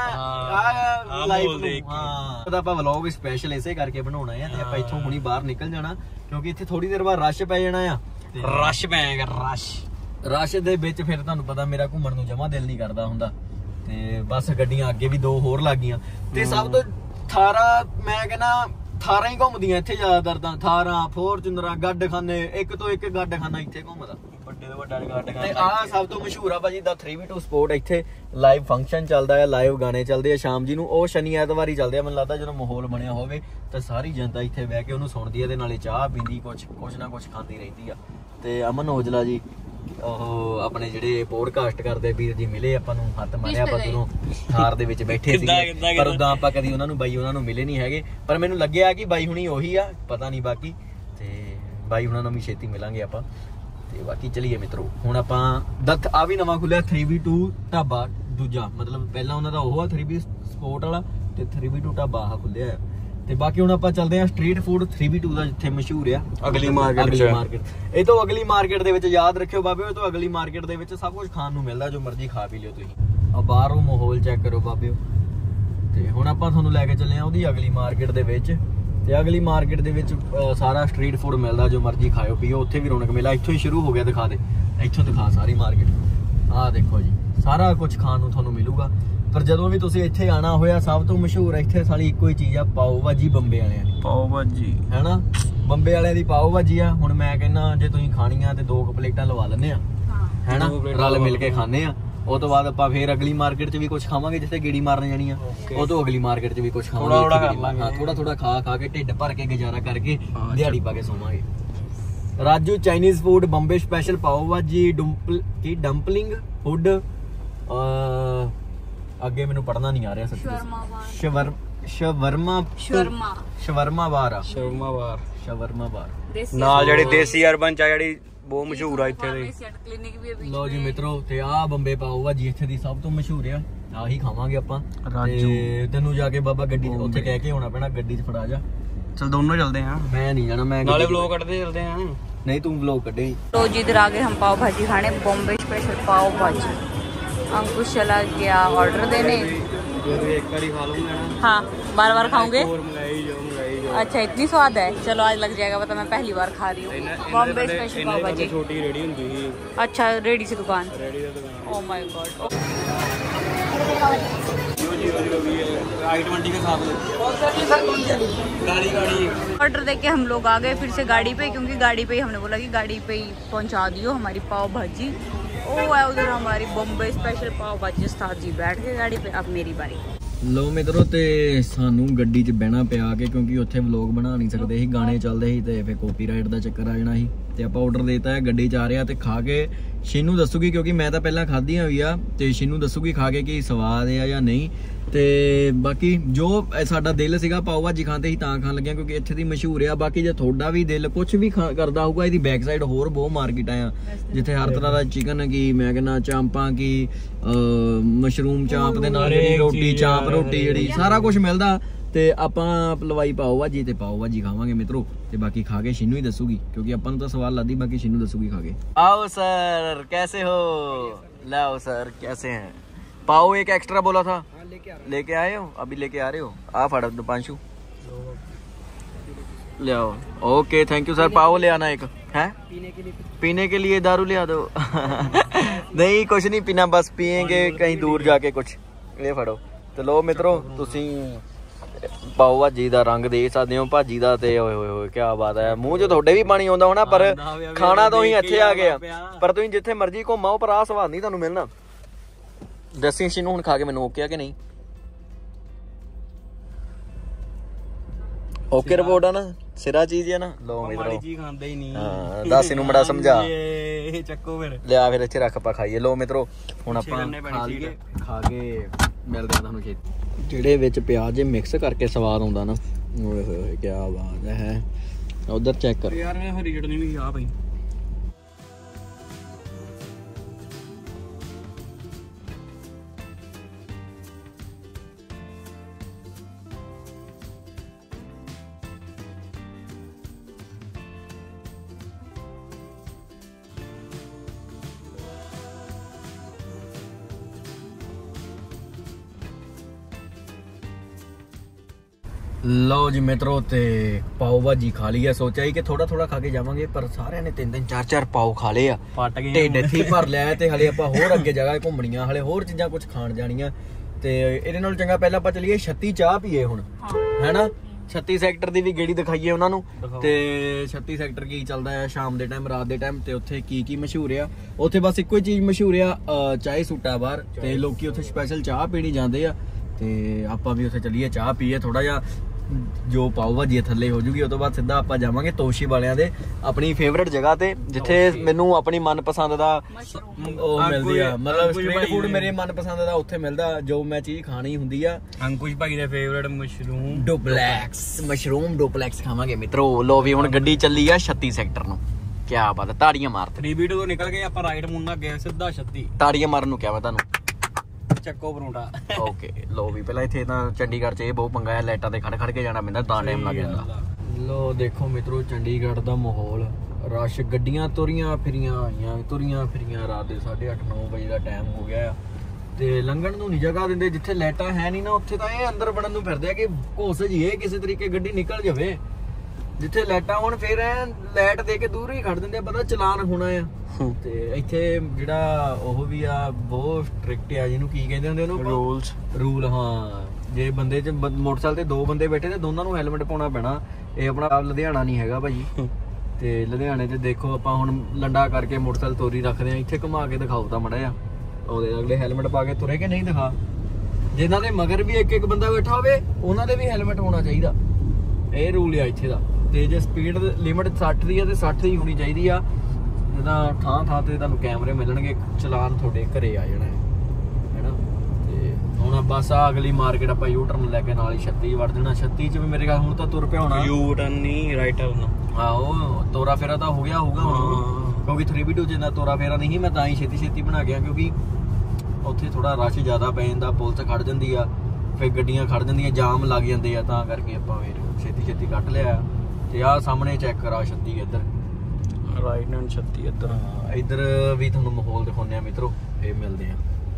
ਆ ਲਾਈਵ ਨੂੰ ਹਾਂ ਉਹਦਾ ਆਪਾਂ ਵਲੌਗ ਸਪੈਸ਼ਲ ਇਸੇ ਕਰਕੇ ਬਣਾਉਣਾ ਹੈ ਤੇ ਆਪਾਂ ਇੱਥੋਂ ਹੁਣੀ ਬਾਹਰ ਨਿਕਲ ਜਾਣਾ ਕਿਉਂਕਿ ਇੱਥੇ ਥੋੜੀ ਦੇਰ ਬਾਅਦ ਰਸ਼ ਪੈ ਜਾਣਾ ਆ ਰਸ਼ ਪੈਗਾ ਰਸ਼ ਰਸ਼ ਦੇ ਵਿੱਚ ਫਿਰ ਤੁਹਾਨੂੰ ਪਤਾ ਮੇਰਾ ਘੁੰਮਣ ਨੂੰ ਜਮਾ ਦਿਲ ਨਹੀਂ ਕਰਦਾ ਹੁੰਦਾ ਤੇ ਬਸ ਗੱਡੀਆਂ ਅੱਗੇ ਵੀ ਦੋ ਹੋਰ ਲੱਗ ਗਈਆਂ ਤੇ ਸਭ ਤੋਂ ਥਾਰਾ ਮੈਂ ਕਹਿੰਦਾ ਥਾਰਾਂ ਹੀ ਘੁੰਮਦੀਆਂ ਇੱਥੇ ਜ਼ਿਆਦਾਤਰ ਤਾਂ ਥਾਰਾਂ ਫੋਰਚੂਨਰਾਂ ਗੱਡਖਾਨੇ ਇੱਕ ਤੋਂ ਇੱਕ ਗੱਡਖਾਨਾ ਇੱਥੇ ਘੁੰਮਦਾ ਵੱਡੇ ਤੋਂ ਵੱਡਾ ਗੱਡਖਾਨਾ ਤੇ ਆਹ ਸਭ ਤੋਂ ਮਸ਼ਹੂਰ ਆ ਭਾਜੀ ਦਾ ਥ੍ਰੀ ਬੀ ਟੂ ਸਪੋਰਟ ਇੱਥੇ ਲਾਈਵ ਫੰਕਸ਼ਨ ਚੱਲਦਾ ਹੈ ਲਾਈਵ ਗਾਣੇ ਚੱਲਦੇ ਆ ਸ਼ਾਮ ਜੀ ਨੂੰ ਉਹ ਸ਼ਨੀ ਐਤਵਾਰ ਹੀ ਚੱਲਦੇ ਆ ਮੈਨੂੰ ਲੱਗਦਾ ਜਦੋਂ ਮਾਹੌਲ ਬਣਿਆ ਹੋਵੇ ਤਾਂ ਸਾਰੀ ਜਨਤਾ ਇੱਥੇ ਬਹਿ ਕੇ ਉਹਨੂੰ ਸੁਣਦੀ ਹੈ ਤੇ ਨਾਲੇ ਚਾਹ ਪੀਂਦੀ ਕੁਛ ਕੁਛ ਨਾ ਕੁਛ ਖਾਂਦੀ ਰਹਿੰਦੀ ਆ ਤੇ ਅਮਨ ਔਜਲਾ ਜੀ ਉਹ ਆਪਣੇ ਜਿਹੜੇ ਪੋਡਕਾਸਟ ਕਰਦੇ ਵੀਰ ਜੀ ਮਿਲੇ ਆਪਾਂ ਨੂੰ ਹੱਥ ਮਾਰਿਆ ਆਪਾਂ ਦੋਨੋਂ ਥਾਰ ਦੇ ਵਿੱਚ ਬੈਠੇ ਸੀਗੇ ਪਰ ਉਦਾਂ ਆਪਾਂ ਕਦੀ ਉਹਨਾਂ ਨੂੰ ਬਾਈ ਉਹਨਾਂ ਨੂੰ ਮਿਲੇ ਨਹੀਂ ਹੈਗੇ ਪਰ ਮੈਨੂੰ ਲੱਗਿਆ ਕਿ ਬਾਈ ਹੁਣੀ ਉਹੀ ਆ ਪਤਾ ਨਹੀਂ ਬਾਕੀ ਤੇ ਬਾਈ ਉਹਨਾਂ ਨੂੰ ਵੀ ਛੇਤੀ ਮਿਲਾਂਗੇ ਆਪਾਂ ਤੇ ਬਾਕੀ ਚਲੀਏ ਮਿੱਤਰੋ ਹੁਣ ਆਪਾਂ ਦੱਤ ਆ ਵੀ ਨਵਾਂ ਖੁੱਲਿਆ ਥ੍ਰੀ ਬੀ ਟੂ ਢਾਬਾ ਦੂਜਾ ਮਤਲਬ ਪਹਿਲਾਂ ਉਹਨਾਂ ਦਾ ਉਹ ਆ ਥ੍ਰੀ ਬੀ ਸਪੋਰਟ ਵਾਲਾ ਤੇ ਥ੍ਰੀ ਬੀ ਟੂ ਢਾਬਾ ਆ ਖੁੱਲਿਆ ਤੇ ਬਾਕੀ ਹੁਣ ਆਪਾਂ ਚੱਲਦੇ ਆ street food three B two ਦਾ ਜਿੱਥੇ ਮਸ਼ਹੂਰ ਆ ਅਗਲੀ ਮਾਰਕੀਟ ਅਗਲੀ ਮਾਰਕੀਟ ਇਹ ਤੋਂ ਅਗਲੀ ਮਾਰਕੀਟ ਦੇ ਵਿੱਚ ਯਾਦ ਰੱਖਿਓ ਬਾਬੇ ਇਹ ਤੋਂ ਅਗਲੀ ਮਾਰਕੀਟ ਦੇ ਵਿੱਚ ਸਭ ਕੁਝ ਖਾਣ ਨੂੰ ਮਿਲਦਾ ਜੋ ਮਰਜ਼ੀ ਖਾ ਪੀ ਲਿਓ ਤੁਸੀਂ ਆ ਬਾਹਰੋਂ ਮਾਹੌਲ ਚੈੱਕ ਕਰੋ ਬਾਬਿਓ ਤੇ ਹੁਣ ਆਪਾਂ ਤੁਹਾਨੂੰ ਲੈ ਕੇ ਚੱਲੇ ਆ ਉਹਦੀ ਅਗਲੀ ਮਾਰਕੀਟ ਦੇ ਵਿੱਚ ਤੇ ਅਗਲੀ ਮਾਰਕੀਟ ਦੇ ਵਿੱਚ ਸਾਰਾ ਸਟਰੀਟ ਫੂਡ ਮਿਲਦਾ ਜੋ ਮਰਜ਼ੀ ਖਾਓ ਪੀਓ ਉੱਥੇ ਵੀ ਰੌਣਕ ਮੇਲਾ ਇੱਥੋਂ ਹੀ ਸ਼ੁਰੂ ਹੋ ਗਿਆ ਦਿਖਾ ਦੇ ਇੱਥੋਂ ਦਿਖਾ ਸਾਰੀ ਮਾਰਕੀਟ ਆਹ ਦੇਖੋ ਜੀ ਸਾਰਾ ਕੁਝ ਖਾਣ ਨੂੰ ਤੁਹਾਨੂੰ ਮਿਲੂਗਾ ਪਰ ਜਦੋਂ ਵੀ ਤੁਸੀਂ ਇੱਥੇ ਆਣਾ ਹੋਇਆ ਸਭ ਤੋਂ ਮਸ਼ਹੂਰ ਇੱਥੇ ਸਾਲੀ ਇੱਕੋ ਹੀ ਚੀਜ਼ ਆ ਪਾਓ ਭਾਜੀ ਬੰਬੇ ਵਾਲਿਆਂ ਦੀ ਪਾਓ ਭਾਜੀ ਹੈਨਾ ਬੰਬੇ ਵਾਲਿਆਂ ਦੀ ਪਾਓ ਭਾਜੀ ਆ ਹੁਣ ਮੈਂ ਕਹਿੰਦਾ ਜੇ ਤੁਸੀਂ ਖਾਣੀ ਆ ਤੇ ਦੋ ਕੁ ਪਲੇਟਾਂ ਲਵਾ ਲੈਣੇ ਆ ਹੈਨਾ ਰਲ ਮਿਲ ਕੇ ਖਾਣੇ ਆ ਉਹ ਤੋਂ ਬਾਅਦ ਆਪਾਂ ਫੇਰ ਅਗਲੀ ਮਾਰਕੀਟ 'ਚ ਵੀ ਕੁਝ ਖਾਵਾਂਗੇ ਜਿੱਥੇ ਗੇੜੀ ਮਾਰਨ ਜਾਣੀ ਆ ਉਹ ਤੋਂ ਅਗਲੀ ਮਾਰਕੀਟ 'ਚ ਵੀ ਕੁਝ ਖਾਵਾਂਗੇ ਹਾਂ ਥੋੜਾ ਥੋੜਾ ਖਾ ਖਾ ਕੇ ਢਿੱਡ ਭਰ ਕੇ ਗੁਜ਼ਾਰਾ ਕਰਕੇ ਦਿਹਾੜੀ ਪਾ ਕੇ ਸੋਵਾਂਗੇ Raju Chinese food Bombay special pav bhaji ਡੰਪਲ ਕੀ ਡੰਪਲਿੰਗ ਫੂਡ ਅੱਗੇ ਮੈਨੂੰ ਪੜਨਾ ਨਹੀਂ ਆ ਰਿਹਾ ਸੱਚੀ ਸ਼ਵਰ ਸ਼ਵਰਮਾ ਸ਼ਵਰਮਾ ਸ਼ਵਰਮਾ ਬਾਰ ਆ ਸ਼ਵਰਮਾ ਬਾਰ ਸ਼ਵਰਮਾ ਬਾਰ ਨਾਲ ਜਿਹੜੀ ਦੇਸੀ ਅਰਬਨ ਚਾ ਜਿਹੜੀ ਬਹੁਤ ਮਸ਼ਹੂਰ ਆ ਇੱਥੇ ਦੀ ਲੋ ਜੀ ਮਿੱਤਰੋ ਤੇ ਆ ਬੰਬੇ ਪਾਓ ਭਾਜੀ ਇੱਥੇ ਦੀ ਸਭ ਤੋਂ ਮਸ਼ਹੂਰ ਆ ਆਹੀ ਖਾਵਾਂਗੇ ਆਪਾਂ ਤੇ ਤੈਨੂੰ ਜਾ ਕੇ ਬਾਬਾ ਗੱਡੀ ਉੱਥੇ ਕਹਿ ਕੇ ਆਉਣਾ ਪੈਣਾ ਗੱਡੀ 'ਚ ਫੜਾ ਜਾ ਚਲ ਦੋਨੋਂ ਚੱਲਦੇ ਆ ਮੈਂ ਨਹੀਂ ਜਾਣਾ ਮੈਂ ਨਾਲੇ ਵਲੌਗ ਕੱਢਦੇ ਚੱਲਦੇ ਆ नहीं तुम व्लॉग कटे तो जिधर आ गए हम पाव भाजी खाने बॉम्बे स्पेशल पाव भाजी अंकुश चला गया ऑर्डर देने एक बार ही खा लूंगा ना हाँ बार बार खाऊंगे और मंगाई जाओ मंगाई जाओ अच्छा इतनी स्वाद है चलो आज लग जाएगा पता मैं पहली बार खा रही हूँ बॉम्बे स्पेशल पाव भाजी छोटी रेडी होती है अच्छा रेडी सी दुकान रेडी दी दुकान oh my God I twenty के साथ गाड़ी गाड़ी ऑर्डर देके हम लोग आ गए फिर से गाड़ी पे क्योंकि गाड़ी पे ही हमने बोला कि गाड़ी पे ही पहुंचा दियो हमारी पाव भाजी ओ है उधर हमारी बॉम्बे स्पेशल पाव भाजी उस्ताद जी बैठ के गाड़ी पे अब मेरी बारी ਲੋ ਮਿੱਤਰੋ ਤੇ ਸਾਨੂੰ ਗੱਡੀ 'ਚ ਬਹਿਣਾ ਪਿਆ ਕੇ ਕਿਉਂਕਿ ਉੱਥੇ ਵਲੌਗ ਬਣਾ ਨਹੀਂ ਸਕਦੇ ਸੀ ਗਾਣੇ ਚੱਲਦੇ ਸੀ ਤੇ ਫੇ ਕਾਪੀਰਾਈਟ ਦਾ ਚੱਕਰ ਆ ਜਾਣਾ ਸੀ ਤੇ ਆਪਾਂ ਆਰਡਰ ਦੇਤਾ ਹੈ ਗੱਡੀ 'ਚ ਆ ਰਿਹਾ ਤੇ ਖਾ ਕੇ ਸ਼ੀਨੂ ਦੱਸੂਗੀ ਕਿਉਂਕਿ ਮੈਂ ਤਾਂ ਪਹਿਲਾਂ ਖਾਧੀਆਂ ਹੋਈ ਆ ਤੇ ਸ਼ੀਨੂ ਦੱਸੂਗੀ ਖਾ ਕੇ ਕੀ ਸਵਾਦ ਆ ਜਾਂ ਨਹੀਂ ਤੇ ਬਾਕੀ ਜੋ ਸਾਡਾ ਦਿਲ ਸੀਗਾ ਪਾਓ ਭਾਜੀ ਖਾਂਦੇ ਸੀ ਤਾਂ ਖਾਣ ਲੱਗਿਆ ਕਿਉਂਕਿ ਇੱਥੇ ਦੀ ਮਸ਼ਹੂਰ ਆ ਬਾਕੀ ਜੇ ਤੁਹਾਡਾ ਵੀ ਦਿਲ ਕੁਝ ਵੀ ਕਰਦਾ ਹੋਊਗਾ ਇਹਦੀ ਬੈਕ ਸਾਈਡ ਹੋਰ ਬਹੁਤ ਮਾਰਕੀਟ ਆ ਜਿੱਥੇ ਹਰ ਤਰ੍ਹਾਂ ਦਾ ਚਿਕਨ ਕੀ ਮੈਂ ਕਹਿੰਦਾ ਚਾਂਪਾਂ ਕੀ ਮਸ਼ਰੂਮ ਚਾਂਪ ਦੇ ਨਾਲ ਜਿਹੜੀ ਰੋਟੀ ਚਾਂਪ ਰੋਟੀ ਜਿਹੜੀ ਸਾਰਾ ਕੁਝ ਮਿਲਦਾ ਤੇ ਆਪਾਂ ਪਲਵਾਈ ਪਾਓ ਭਾਜੀ ਤੇ ਪਾਓ ਭਾਜੀ ਖਾਵਾਂਗੇ ਮਿੱਤਰੋ ਤੇ ਬਾਕੀ ਖਾ ਕੇ ਸ਼ੀਨੂ ਹੀ ਦੱਸੂਗੀ ਕਿਉਂਕਿ ਆਪਾਂ ਨੂੰ ਤਾਂ ਸਵਾਲ ਲੱਗਦੀ ਬਾਕੀ ਸ਼ੀਨੂ ਦੱਸੂਗੀ ਖਾ ਕੇ आओ सर कैसे हो लाओ सर कैसे हैं पाओ एक एक्स्ट्रा बोला था लेके आए हो अभी लेके आ रहे हो आ फड़ दीपांशु ले आओ ओके थैंक यू सर पाओ ले आना एक है पीने के लिए पीने के लिए दारू ले आ दो नहीं कुछ नहीं पीना बस पियेंगे कहीं दूर जाके कुछ ले फड़ो तो लो मित्रों तुसी ਪਾਓ ਭਾਜੀ ਦਾ ਰੰਗ ਦੇ ਸਕਦੇ ਹੋ ਭਾਜੀ ਦਾ ਤੇ ਓਏ ਹੋਏ ਹੋਏ ਕੀ ਬਾਤ ਹੈ ਮੂੰਹ 'ਚ ਤੁਹਾਡੇ ਵੀ ਪਾਣੀ ਆਉਂਦਾ ਹੋਣਾ ਪਰ ਖਾਣਾ ਤੋਂ ਹੀ ਇੱਥੇ ਆ ਗਿਆ ਪਰ ਤੁਸੀਂ ਜਿੱਥੇ ਮਰਜ਼ੀ ਘੁੰਮਾਓ ਪਰ ਆਹ ਸਵਾਦ ਨਹੀਂ ਤੁਹਾਨੂੰ ਮਿਲਣਾ ਦੱਸੀ ਸ਼ੀਨੂ ਹੁਣ ਖਾ ਕੇ ਮੈਨੂੰ ਓਕੇ ਆ ਕਿ ਨਹੀਂ ਓਕੇ ਰਿਪੋਰਟ ਆ ਨਾ ਸਿਰਾ ਚੀਜ਼ ਆ ਨਾ ਲੋ ਮਿੱਤਰੋ ਜੀ ਖਾਂਦੇ ਹੀ ਨਹੀਂ ਹਾਂ ਦੱਸ ਇਹਨੂੰ ਬੜਾ ਸਮਝਾ ਇਹ ਚੱਕੋ ਫਿਰ ਲਿਆ ਫਿਰ ਇੱਥੇ ਰੱਖ ਆਪਾਂ ਖਾਈਏ ਲੋ ਮਿੱਤਰੋ ਹੁਣ ਆਪਾਂ ਖਾ ਲਈਏ ਖਾ ਕੇ ਮਿਲਦੇ ਆ ਤੁਹਾਨੂੰ ਛੇਤੀ ਜਿਹੜੇ ਵਿੱਚ ਪਿਆਜ਼ ਮਿਕਸ ਕਰਕੇ ਸਵਾਦ ਆਉਂਦਾ ਨਾ ਓਏ ਹੋਏ ਹੋਏ ਕੀ ਬਾਤ ਹੈ ਉਧਰ ਚੈੱਕ ਕਰ ਯਾਰ ਮੈਂ ਹਰੀ ਚਟਨੀ ਵੀ ਆ ਭਾਈ ਲਓ ਜੀ ਮਿੱਤਰੋ ਤੇ ਪਾਓ ਭਾਜੀ ਖਾ ਲਈ ਆ। ਸੋਚਿਆ ਸੀ ਕਿ ਥੋੜਾ ਥੋੜਾ ਖਾ ਕੇ ਜਾਵਾਂਗੇ, ਪਰ ਸਾਰਿਆਂ ਨੇ ਤਿੰਨ ਤਿੰਨ ਚਾਰ ਚਾਰ ਪਾਓ ਖਾ ਲਏ ਆ, ਪਟ ਗਏ ਢਿੱਡ ਇੱਥੇ ਭਰ ਲਿਆ। ਤੇ ਹਲੇ ਆਪਾਂ ਹੋਰ ਅੱਗੇ ਜਗ੍ਹਾ ਘੁੰਮਣੀਆਂ, ਹਲੇ ਹੋਰ ਚੀਜ਼ਾਂ ਕੁਝ ਖਾਣ ਜਾਣੀਆਂ। ਤੇ ਇਹਦੇ ਨਾਲ ਚੰਗਾ ਪਹਿਲਾਂ ਆਪਾਂ ਚੱਲੀਏ ਛੱਤੀ ਚਾਹ ਪੀਏ ਹੁਣ, ਹੈਨਾ। ਛੱਤੀ ਸੈਕਟਰ ਦੀ ਵੀ ਗੇੜੀ ਦਿਖਾਈਏ ਉਹਨਾਂ ਨੂੰ, ਤੇ ਛੱਤੀ ਸੈਕਟਰ ਕੀ ਚੱਲਦਾ ਆ ਸ਼ਾਮ ਦੇ ਟਾਈਮ, ਰਾਤ ਦੇ ਟਾਈਮ, ਤੇ ਉੱਥੇ ਕੀ ਕੀ ਮਸ਼ਹੂਰ ਆ। ਉੱਥੇ ਬਸ ਇੱਕੋ ਹੀ ਚੀਜ਼ ਮਸ਼ਹੂਰ ਆ, ਚਾਹ ਸੂਟਾ ਬਾਹਰ, ਤੇ ਲੋਕੀ ਉੱਥੇ ਸਪੈਸ਼ਲ ਚਾਹ ਪੀਣੀ ਜਾਂਦੇ ਆ। ਤੇ ਆਪਾਂ ਵੀ ਉੱਥੇ ਚੱਲੀਏ ਚਾਹ ਪੀਏ, ਥੋੜਾ ਜਿਹਾ ਜੋ ਪਾਓ ਭਾਜੀ ਥੱਲੇ ਹੋ ਜੂਗੀ। ਉਹ ਤੋਂ ਬਾਅਦ ਸਿੱਧਾ ਆਪਾਂ ਜਾਵਾਂਗੇ ਤੋਸ਼ੀ ਵਾਲਿਆਂ ਦੇ, ਆਪਣੀ ਫੇਵਰੇਟ ਜਗ੍ਹਾ ਤੇ, ਜਿੱਥੇ ਮੈਨੂੰ ਆਪਣੀ ਮਨਪਸੰਦ ਦਾ ਉਹ ਮਿਲਦੀ ਆ, ਮਤਲਬ ਸਟਰੀਟ ਫੂਡ ਮੇਰੇ ਮਨਪਸੰਦ ਦਾ ਉੱਥੇ ਮਿਲਦਾ, ਜੋ ਮੈਂ ਚੀਜ਼ ਖਾਣੀ ਹੁੰਦੀ ਆ। ਅੰਕੁਸ਼ ਭਾਈ ਦਾ favourite mushroom duplex, mushroom duplex ਖਾਵਾਂਗੇ ਮਿੱਤਰੋ। ਲੋ ਵੀ ਹੁਣ ਗੱਡੀ ਚੱਲੀ ਆ ਛੱਤੀ ਸੈਕਟਰ ਨੂੰ। ਕਿਆ ਬਾਤ ਹੈ, ਤਾੜੀਆਂ ਮਾਰ ਥ੍ਰੀ ਬੀ ਟੂ ਤੋਂ ਨਿਕਲ ਕੇ ਆਪਾਂ ਰਾਈਟ ਮੁੜਨਾ ਗਏ ਸਿੱਧਾ ਛੱਤੀ। ਤਾੜੀਆਂ ਮਾਰਨ ਨੂੰ ਕਿਹਾ ਮੈਂ ਤੁਹਾਨੂੰ, ਚੱਕੋ ਪਰੌਂਠਾ। ਓਕੇ ਲੋ ਵੀ ਪਹਿਲਾਂ ਇੱਥੇ ਤਾਂ ਚੰਡੀਗੜ੍ਹ ਚ ਇਹ ਬਹੁਤ ਪੰਗਾ ਹੈ, ਲਾਈਟਾਂ ਤੇ ਖੜ ਖੜ ਕੇ ਜਾਣਾ ਪੈਂਦਾ, ਤਾਂ ਟਾਈਮ ਲੱਗ ਜਾਂਦਾ। ਲੋ ਦੇਖੋ ਮਿੱਤਰੋ ਚੰਡੀਗੜ੍ਹ ਦਾ ਮਾਹੌਲ, ਰਸ਼, ਗੱਡੀਆਂ ਤੁਰੀਆਂ ਫਿਰੀਆਂ ਆਈਆਂ, ਤੁਰੀਆਂ ਫਿਰੀਆਂ, ਰਾਤ ਦੇ ਸਾਢੇ ਅੱਠ ਨੌ ਵਜੇ ਦਾ ਟਾਈਮ ਹੋ ਗਿਆ ਆ। ਤੇ ਲੰਘਣ ਨੂੰ ਨਹੀਂ ਜਗ੍ਹਾ ਦਿੰਦੇ, ਜਿੱਥੇ ਲਾਈਟਾਂ ਹੈ ਨਹੀਂ ਨਾ ਉੱਥੇ ਤਾਂ ਇਹ ਅੰਦਰ ਵੜਨ ਨੂੰ ਫਿਰਦੇ ਆ ਕਿ ਘੁੱਸ ਜੀਏ ਕਿਸੇ ਤਰੀਕੇ, ਗੱਡੀ ਨਿਕਲ ਜਾਵੇ। ਜਿੱਥੇ ਲਾਈਟਾਂ ਹੁਣ ਫੇਰ ਐ ਲਾਈਟ ਦੇ ਕੇ ਦੂਰ ਹੀ ਖੜ ਦਿੰਦੇ ਆ, ਪਤਾ ਚਲਾਨ ਹੋਣਾ ਆ। ਤੇ ਇੱਥੇ ਜਿਹੜਾ ਉਹ ਵੀ ਆ ਬਹੁਤ ਸਟ੍ਰਿਕਟ ਆ, ਜਿਹਨੂੰ ਕੀ ਕਹਿੰਦੇ ਹੁੰਦੇ ਉਹਨੂੰ, ਰੂਲਸ ਰੂਲ। ਹਾਂ, ਜੇ ਬੰਦੇ ਚ ਮੋਟਰਸਾਈਕਲ ਤੇ ਦੋ ਬੰਦੇ ਬੈਠੇ ਤੇ ਦੋਨਾਂ ਨੂੰ ਹੈਲਮਟ ਪਾਉਣਾ ਪੈਣਾ। ਇਹ ਆਪਣਾ ਲੁਧਿਆਣਾ ਨਹੀਂ ਹੈਗਾ ਭਾਜੀ। ਤੇ ਲੁਧਿਆਣੇ ਚ ਦੇਖੋ ਆਪਾਂ ਹੁਣ ਲੰਡਾ ਕਰਕੇ ਮੋਟਰਸਾਈਕਲ ਤੋਰੀ ਰੱਖਦੇ ਆ, ਇੱਥੇ ਘੁਮਾ ਕੇ ਦਿਖਾਓ ਤਾਂ ਮੜਾ ਆ, ਉਹਦੇ ਅਗਲੇ ਹੈਲਮਟ ਪਾ ਕੇ ਤੁਰੇ ਕਿ ਨਹੀਂ ਦਿਖਾ। ਜਿਨ੍ਹਾਂ ਦੇ ਮਗਰ ਵੀ ਇੱਕ ਇੱਕ ਬੰਦਾ ਬੈਠਾ ਹੋਵੇ ਉਹਨਾਂ ਦੇ ਵੀ ਹੈਲਮਟ ਹੋਣਾ ਚਾਹੀਦਾ, ਇਹ ਰੂਲ ਆ ਇੱਥੇ ਦਾ। ਤੇ ਜੇ ਸਪੀਡ ਲਿਮਿਟ ਸੱਠ ਦੀ ਆ ਤੇ ਸੱਠ ਦੀ ਹੋਣੀ ਚਾਹੀਦੀ ਆ। ਜਿੱਦਾਂ ਥਾਂ ਥਾਂ ਤੇ ਤੁਹਾਨੂੰ ਕੈਮਰੇ ਮਿਲਣਗੇ, ਚਲਾਨ ਤੁਹਾਡੇ ਘਰੇ ਆ ਜਾਣਾ ਹੈਨਾ। ਤੇ ਹੁਣ ਬਸ ਆ ਅਗਲੀ ਮਾਰਕੀਟ ਆਪਾਂ ਯੂ ਟਰਨ ਲੈ ਕੇ ਨਾਲ ਹੀ ਛੱਤੀ ਵੜ ਜਾਣਾ। ਛੱਤੀ ਚ ਵੀ ਮੇਰੇ ਖਿਆਲ ਹੁਣ ਤਾਂ ਤੁਰ ਪਿਆ ਹੋਣਾ, ਯੂ ਟਰਨ ਨਹੀਂ ਰਾਈਟ ਟਰਨ। ਆਹੋ ਤੋਰਾ ਫੇਰਾ ਤਾਂ ਹੋ ਗਿਆ ਹੋਊਗਾ ਹੁਣ, ਕਿਉਂਕਿ ਥ੍ਰੀ ਬੀ ਟੂ ਜਿੰਨਾ ਤੋਰਾ ਫੇਰਾ ਨਹੀਂ, ਮੈਂ ਤਾਂ ਹੀ ਛੇਤੀ ਛੇਤੀ ਬਣਾ ਗਿਆ, ਕਿਉਂਕਿ ਉੱਥੇ ਥੋੜਾ ਰਸ਼ ਜ਼ਿਆਦਾ ਪੈ ਜਾਂਦਾ, ਪੁਲਿਸ ਖੜ ਜਾਂਦੀ ਆ, ਫਿਰ ਗੱਡੀਆਂ ਖੜ ਜਾਂਦੀਆਂ, ਜਾਮ ਲੱਗ ਜਾਂਦੇ ਆ, ਤਾਂ ਕਰਕੇ ਆਪਾਂ ਫਿਰ ਛੇਤੀ ਛੇਤੀ ਕੱਢ ਲਿਆ। ਤੇ ਆਹ ਸਾਹਮਣੇ ਚੈੱਕ ਕਰਾ ਛੱਤੀ ਇੱਧਰ, ਰਾਈਟ ਹੈਂਡ ਛੱਤੀ ਇੱਧਰ। ਇੱਧਰ ਵੀ ਤੁਹਾਨੂੰ ਮਾਹੌਲ ਦਿਖਾਉਂਦੇ ਆ ਮਿੱਤਰੋ, ਇਹ ਮਿਲਦੇ ਆ।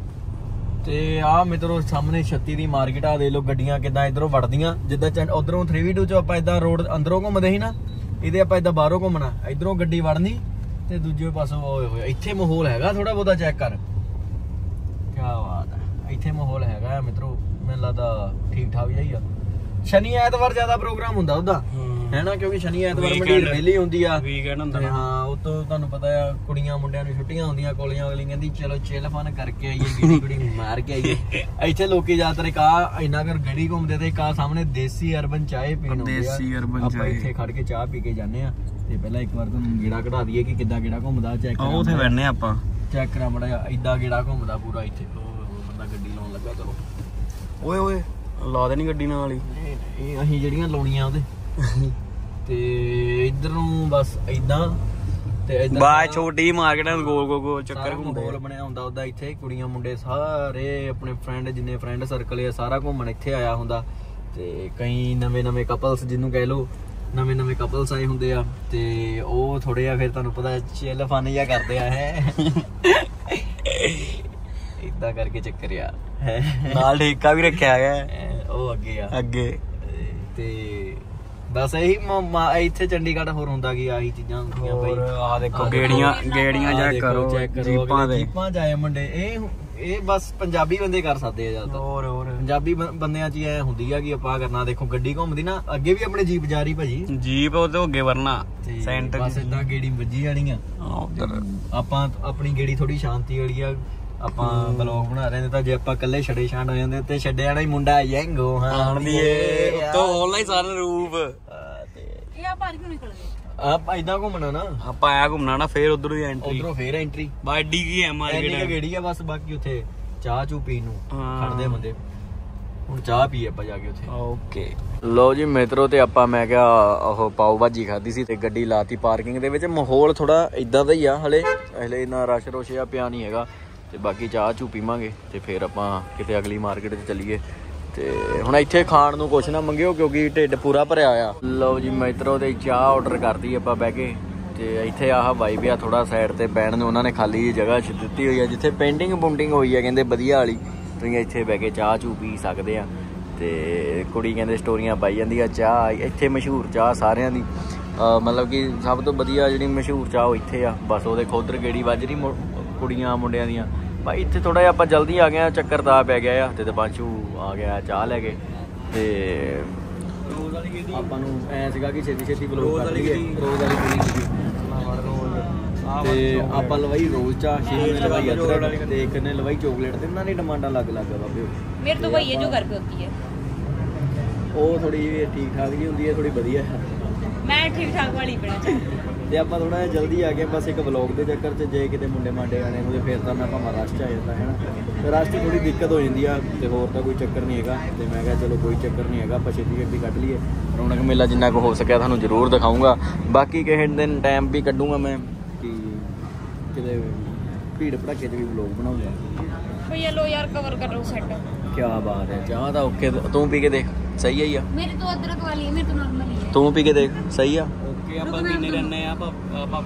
ਤੇ ਆਹ ਮਿੱਤਰੋ ਸਾਹਮਣੇ ਛੱਤੀ ਦੀ ਮਾਰਕੀਟ ਆ, ਦੇ ਲੋ ਗੱਡੀਆਂ ਕਿੱਦਾਂ ਇੱਧਰੋਂ ਵੜਦੀਆਂ, ਜਿੱਦਾਂ ਉਧਰੋਂ ਥ੍ਰੀ ਬੀ ਟੂ ਚ ਆਪਾਂ ਏਦਾਂ ਰੋਡ ਅੰਦਰੋਂ ਘੁੰਮਦੇ ਸੀ ਨਾ, ਇਹਦੇ ਆਪਾਂ ਏਦਾਂ ਬਾਹਰੋਂ ਘੁੰਮਣਾ, ਇੱਧਰੋਂ ਗੱਡੀ ਵੜਨੀ ਤੇ ਦੂਜੇ ਪਾਸੋਂ ਓਏ ਹੋਏ। ਇੱਥੇ ਮਾਹੌਲ ਹੈਗਾ ਥੋੜਾ ਬਹੁਤਾ, ਚੈੱਕ ਕਰ, ਕਿਆ ਬਾਤ ਹੈ, ਇੱਥੇ ਮਾਹੌਲ ਹੈਗਾ ਮਿੱਤਰੋ। ਮੈਨੂੰ ਲੱਗਦਾ ਠੀਕ ਠਾਕ ਜਿਹਾ ਆ। ਸ਼ਨੀ ਐਤਵਾਰ ਜ਼ਿਆਦਾ ਪ੍ਰੋਗਰਾਮ ਹੁੰਦਾ ਉਹਦਾ, ਹੈਨਾ, ਕਿਉਂਕਿ ਸ਼ਨੀ ਐਤਵਾਰ ਮੰਡੀਰ ਵਿਹਲੀ ਹੁੰਦੀ ਆ, ਵੀਕਐਂਡ ਹੁੰਦਾ। ਹਾਂ, ਉਹ ਤੋਂ ਤੁਹਾਨੂੰ ਪਤਾ ਆ ਕੁੜੀਆਂ ਮੁੰਡਿਆਂ ਨੂੰ ਛੁੱਟੀਆਂ ਹੁੰਦੀਆਂ ਕਾਲਜਾਂ, ਅਗਲੀ ਕਹਿੰਦੀ ਚਲੋ ਚਿੱਲ ਫਨ ਕਰਕੇ ਆਈਏ, ਗਿੱਡੀ ਗੁੱਡੀ ਮਾਰ ਕੇ ਆਈਏ। ਇੱਥੇ ਲੋਕੀ ਜ਼ਿਆਦਾਤਰ ਕਾ ਇੰਨਾ ਕਰ ਗੜੀ ਘੁੰਮਦੇ ਤੇ ਕਾ ਸਾਹਮਣੇ ਦੇਸੀ ਅਰਬਨ ਚਾਹ ਪੀਣ ਆਉਂਦੇ ਆ। ਦੇਸੀ ਅਰਬਨ ਆਪਾਂ ਇੱਥੇ ਖੜ ਕੇ ਚਾਹ ਪੀ ਕੇ ਜਾਂਦੇ ਆ। ਤੇ ਪਹਿਲਾਂ ਇੱਕ ਵਾਰ ਤੁਹਾਨੂੰ ਗੇੜਾ ਕਢਾ ਦਈਏ ਕਿ ਕਿੱਦਾਂ ਗੇੜਾ ਘੁੰਮਦਾ, ਚੈੱਕ ਕਰਾ ਉੱਥੇ ਬੈਠਨੇ ਆਪਾਂ, ਚੈੱਕ ਕਰਾ ਮੜਾ ਜਾ, ਏਦਾਂ ਗੇੜਾ ਘੁੰਮਦਾ ਪੂਰਾ ਇੱਥੇ। ਬੰਦਾ ਗੱਡੀ ਲਾਉਣ ਲੱਗਾ, ਚਲੋ ਓਏ ਓਏ ਲਾ ਦੇਣੀ ਗੱਡੀ ਨਾਲ ਹੀ, ਇਹ ਅਸੀਂ ਜਿਹੜੀਆਂ ਲਾਉਣੀਆਂ ਉਹਦੇ। ਤੇ ਇੱਧਰ ਨੂੰ ਬਸ ਏਦਾਂ, ਤੇ ਇੱਧਰ ਬਾਏ ਛੋਟੀ ਮਾਰਕੀਟ ਨੂੰ ਗੋਲ ਗੋਲ ਗੋਲ ਚੱਕਰ ਘੁੰਮਦੇ, ਗੋਲ ਬਣਿਆ ਹੁੰਦਾ ਉਹਦਾ। ਇੱਥੇ ਕੁੜੀਆਂ ਮੁੰਡੇ ਸਾਰੇ ਆਪਣੇ ਫਰੈਂਡ, ਜਿੰਨੇ ਫਰੈਂਡ ਸਰਕਲ ਆ ਸਾਰਾ ਘੁੰਮਣ ਇੱਥੇ ਆਇਆ ਹੁੰਦਾ। ਤੇ ਕਈ ਨਵੇਂ ਨਵੇਂ ਕਪਲਸ ਜਿਹਨੂੰ ਕਹਿ ਲਓ, ਨਵੇਂ ਨਵੇਂ ਕਪਲਸ ਆਏ ਹੁੰਦੇ ਆ, ਤੇ ਉਹ ਥੋੜੇ ਆ ਫਿਰ ਤੁਹਾਨੂੰ ਪਤਾ ਚਿੱਲ ਫਨ ਜਿਹਾ ਕਰਦੇ ਆ, ਹੈ ਏਦਾਂ ਕਰਕੇ ਚੱਕਰ ਆ। ਨਾਲ ਠੇਕਾ ਵੀ ਰੱਖਿਆ ਗਿਆ, ਉਹ ਅੱਗੇ ਆ ਅੱਗੇ। ਤੇ ਬਸ ਇਹੀ ਇੱਥੇ ਚੰਡੀਗੜ੍ਹ ਹੋਰ ਹੁੰਦਾ ਕੀ ਆਹੀ ਚੀਜ਼ਾਂ ਹੁੰਦੀਆਂ ਬਈ। ਆਹ ਦੇਖੋ ਗੇੜੀਆਂ ਗੇੜੀਆਂ ਚੈੱਕ ਕਰੋ, ਜੀਪਾਂ ਦੇ ਜੀਪਾਂ ਚ ਆਏ ਮੁੰਡੇ। ਇਹ ਇਹ ਬਸ ਪੰਜਾਬੀ ਬੰਦੇ ਕਰ ਸਕਦੇ ਆ ਜ਼ਿਆਦਾ। ਹੋਰ ਹੋਰ ਪੰਜਾਬੀ ਬੰਦਿਆਂ ਚ ਐ ਹੁੰਦੀ ਆ ਕਿ ਆਪਾਂ ਕਰਨਾ। ਦੇਖੋ ਗੱਡੀ ਘੁੰਮਦੀ ਨਾ, ਅੱਗੇ ਵੀ ਆਪਣੇ ਜੀਪ ਜਾ ਰਹੀ ਭਾਜੀ, ਜੀਪ ਉਹਦੇ ਅੱਗੇ ਵਰਨਾ ਸੈਂਟਰ, ਬਸ ਏਦਾਂ ਗੇੜੀ ਵੱਜੀ ਜਾਣੀ ਆ। ਆਪਾਂ ਆਪਣੀ ਗੇੜੀ ਥੋੜੀ ਸ਼ਾਂਤੀ ਵਾਲੀ ਆ, ਆਪਾਂ ਬਲੌਗ ਬਣਾ ਰਹੇ ਨੇ, ਤਾਂ ਜੇ ਆਪਾਂ ਇਕੱਲੇ ਛੜੇ ਛਾਂਡ ਹੋ ਜਾਂਦੇ ਤੇ ਛੱਡੇ ਵਾਲਾ ਹੀ ਮੁੰਡਾ ਯੈਂਗੋ ਹਾਂ ਦੀ ਉੱਤੋਂ ਆਨਲਾਈਨ ਸਾਰਾ ਰੂਪ। ਇਹ ਆ ਬਾਹਰ ਕਿਉਂ ਨਿਕਲ ਗਏ? ਆਪਾਂ ਇਦਾਂ ਘੁੰਮਣਾ ਨਾ, ਆਪਾਂ ਆਇਆ ਘੁੰਮਣਾ ਨਾ, ਫੇਰ ਉਧਰੋਂ ਦੀ ਐਂਟਰੀ, ਉਧਰੋਂ ਫੇਰ ਐਂਟਰੀ। ਬਾਡੀ ਕੀ ਹੈ ਮਾਰਕੀਟ ਗੇੜੀ ਆ ਬਸ, ਬਾਕੀ ਉੱਥੇ ਚਾਹ ਚੂ ਪੀਣ ਨੂੰ ਖੜਦੇ ਬੰਦੇ। ਹੁਣ ਚਾਹ ਪੀਏ ਆਪਾਂ ਜਾ ਕੇ ਉੱਥੇ। ਓਕੇ ਲੋ ਜੀ ਮਿੱਤਰੋ, ਤੇ ਆਪਾਂ ਮੈਂ ਕਿਹਾ ਉਹ ਪਾਓ ਭਾਜੀ ਖਾਧੀ ਸੀ ਤੇ ਗੱਡੀ ਲਾਤੀ ਪਾਰਕਿੰਗ ਦੇ ਵਿੱਚ। ਮਾਹੌਲ ਥੋੜਾ ਇਦਾਂ ਦਾ ਹੀ ਆ, ਹਲੇ ਹਲੇ ਇੰਨਾ ਰਸ਼ ਰੁਸ਼ ਆ ਪਿਆ ਨਹੀਂ ਹੈਗਾ। ਤੇ ਬਾਕੀ ਚਾਹ ਚੂ ਪੀਵਾਂਗੇ ਤੇ ਫਿਰ ਆਪਾਂ ਕਿਤੇ ਅਗਲੀ ਮਾਰਕੀਟ 'ਚ ਚੱਲੀਏ। ਤੇ ਹੁਣ ਇੱਥੇ ਖਾਣ ਨੂੰ ਕੁਛ ਨਾ ਮੰਗਿਓ ਕਿਉਂਕਿ ਢਿੱਡ ਪੂਰਾ ਭਰਿਆ ਆ। ਲਓ ਜੀ ਮਿੱਤਰੋ, ਤੇ ਚਾਹ ਆਰਡਰ ਕਰਤੀ ਆਪਾਂ ਬਹਿ ਕੇ। ਤੇ ਇੱਥੇ ਆਹ ਵਾਈਬ ਆ ਥੋੜਾ ਸਾਈਡ ਤੇ ਬਹਿਣ ਨੂੰ, ਉਹਨਾਂ ਨੇ ਖਾਲੀ ਜਗ੍ਹਾ ਦਿੱਤੀ ਹੋਈ ਆ ਜਿੱਥੇ ਪੇਂਟਿੰਗ ਪੁੰਟਿੰਗ ਹੋਈ ਆ, ਕਹਿੰਦੇ ਵਧੀਆ ਵਾਲੀ। ਤੁਸੀਂ ਇੱਥੇ ਬਹਿ ਕੇ ਚਾਹ ਚੂ ਪੀ ਸਕਦੇ ਆ। ਤੇ ਕੁੜੀ ਕਹਿੰਦੇ ਸਟੋਰੀਆਂ ਪਾਈ ਜਾਂਦੀ ਆ। ਚਾਹ ਇੱਥੇ ਮਸ਼ਹੂਰ ਚਾਹ ਸਾਰਿਆਂ ਦੀ, ਮਤਲਬ ਕਿ ਸਭ ਤੋਂ ਵਧੀਆ ਜਿਹੜੀ ਮਸ਼ਹੂਰ ਚਾਹ ਉਹ ਇੱਥੇ ਆ। ਬਸ ਉਹ ਦੇਖੋ ਉੱਧਰ ਗੇੜੀ ਵੱਜ ਰਹੀ ਕੁੜੀਆਂ ਮੁੰਡਿਆਂ ਦੀਆਂ। ਭਾਈ ਇੱਥੇ ਥੋੜ੍ਹਾ ਜਿਹਾ ਆਪਾਂ ਜਲਦੀ ਆ ਗਏ, ਚੱਕਰ ਤਾਂ ਪੈ ਗਿਆ ਆ। ਤੇ ਦਿਪਾਂਸ਼ੂ ਆ ਗਿਆ ਚਾਹ ਲੈ ਕੇ। ਤੇ ਆਪਾਂ ਨੂੰ ਐ ਸੀਗਾ ਕਿ ਛੇਤੀ ਛੇਤੀ ਬਲੌਗ ਕਰ ਲਈਏ। ਰੋਜ਼ ਵਾਲੀ ਕੁੜੀ ਤੇ ਆਪਾਂ ਲਵਾਈ ਰੋਜ਼ ਚਾਹ, ਸ਼ੀਸ਼ੇ ਨੇ ਲਵਾਈ ਅਦਰਕ ਤੇ ਇੱਕ ਨੇ ਲਵਾਈ ਚੋਕਲੇਟ। ਤੇ ਇਹਨਾਂ ਦੀ ਡਿਮਾਂਡਾਂ ਅਲੱਗ ਅਲੱਗ ਆ ਬਾਬੇ। ਮੇਰੇ ਤੋਂ ਵही है जो घर पे होती है, ਉਹ ਥੋੜੀ ਠੀਕ ਠਾਕ ਜੀ ਹੁੰਦੀ ਹੈ, ਥੋੜੀ ਵਧੀਆ। ਮੈਂ ਠੀਕ ਠਾਕ ਵਾਲੀ ਪੀਣਾ ਚਾਹੁੰਦੀ। ਤੇ ਆਪਾਂ ਥੋੜਾ ਜਿਹਾ ਜਲਦੀ ਆ ਗਏ ਬਸ ਇੱਕ ਵਲੌਗ ਦੇ ਚੱਕਰ 'ਚ। ਜੇ ਕਿਤੇ ਮੁੰਡੇ ਮਾਂਡੇ ਆਣੇ ਹੁੰਦੇ ਫਿਰ ਤਾਂ ਮੈਂ ਭਾਵੇਂ ਰਸ਼ 'ਚ ਆ ਜਾਂਦਾ ਹੈ ਨਾ। ਤੇ ਰਸ਼ 'ਚ ਥੋੜੀ ਦਿੱਕਤ ਹੋ ਜਾਂਦੀ ਆ, ਤੇ ਹੋਰ ਤਾਂ ਕੋਈ ਚੱਕਰ ਨਹੀਂ ਹੈਗਾ। ਤੇ ਮੈਂ ਕਿਹਾ ਚਲੋ ਕੋਈ ਚੱਕਰ ਨਹੀਂ ਹੈਗਾ, ਆਪਾਂ ਛੇਤੀ ਛੇਤੀ ਕੱਢ ਲਈਏ। ਰੌਣਕ ਮੇਲਾ ਜਿੰਨਾ ਕੁ ਹੋ ਸਕਿਆ ਤੁਹਾਨੂੰ ਜ਼ਰੂਰ ਦਿਖਾਊਂਗਾ। ਬਾਕੀ ਕਿਸੇ ਦਿਨ ਟਾਈਮ ਵੀ ਕੱਢੂੰਗਾ ਮੈਂ ਕਿ ਕਿਤੇ ਭੀੜ ਭੜਾਕੇ 'ਚ ਵੀ ਵਲੌਗ ਬਣਾਉਂਗਾ। ਭਈਆ ਲੋ ਯਾਰ ਕਵਰ ਕਰੋ ਸੈੱਟ। ਕੀ ਬਾਤ ਹੈ। ਚਾਹ ਤਾਂ ਓਕੇ, ਤੂੰ ਪੀ ਕੇ ਦੇਖ ਸਹੀ ਹੈ ਹੀ ਆ। ਮੇਰੇ ਤੋਂ ਅਦਰਕ ਵਾਲੀ ਹੈ, ਮੇਰੇ ਤੋਂ ਨਾਰਮਲ ਹੀ ਹੈ। ਤੂੰ ਪੀ ਕੇ ਦੇਖ ਸਹੀ ਆ। ਓਕੇ ਆਪਾਂ ਪੀਨੇ ਰਹਿੰਦੇ ਆ। ਆਪਾਂ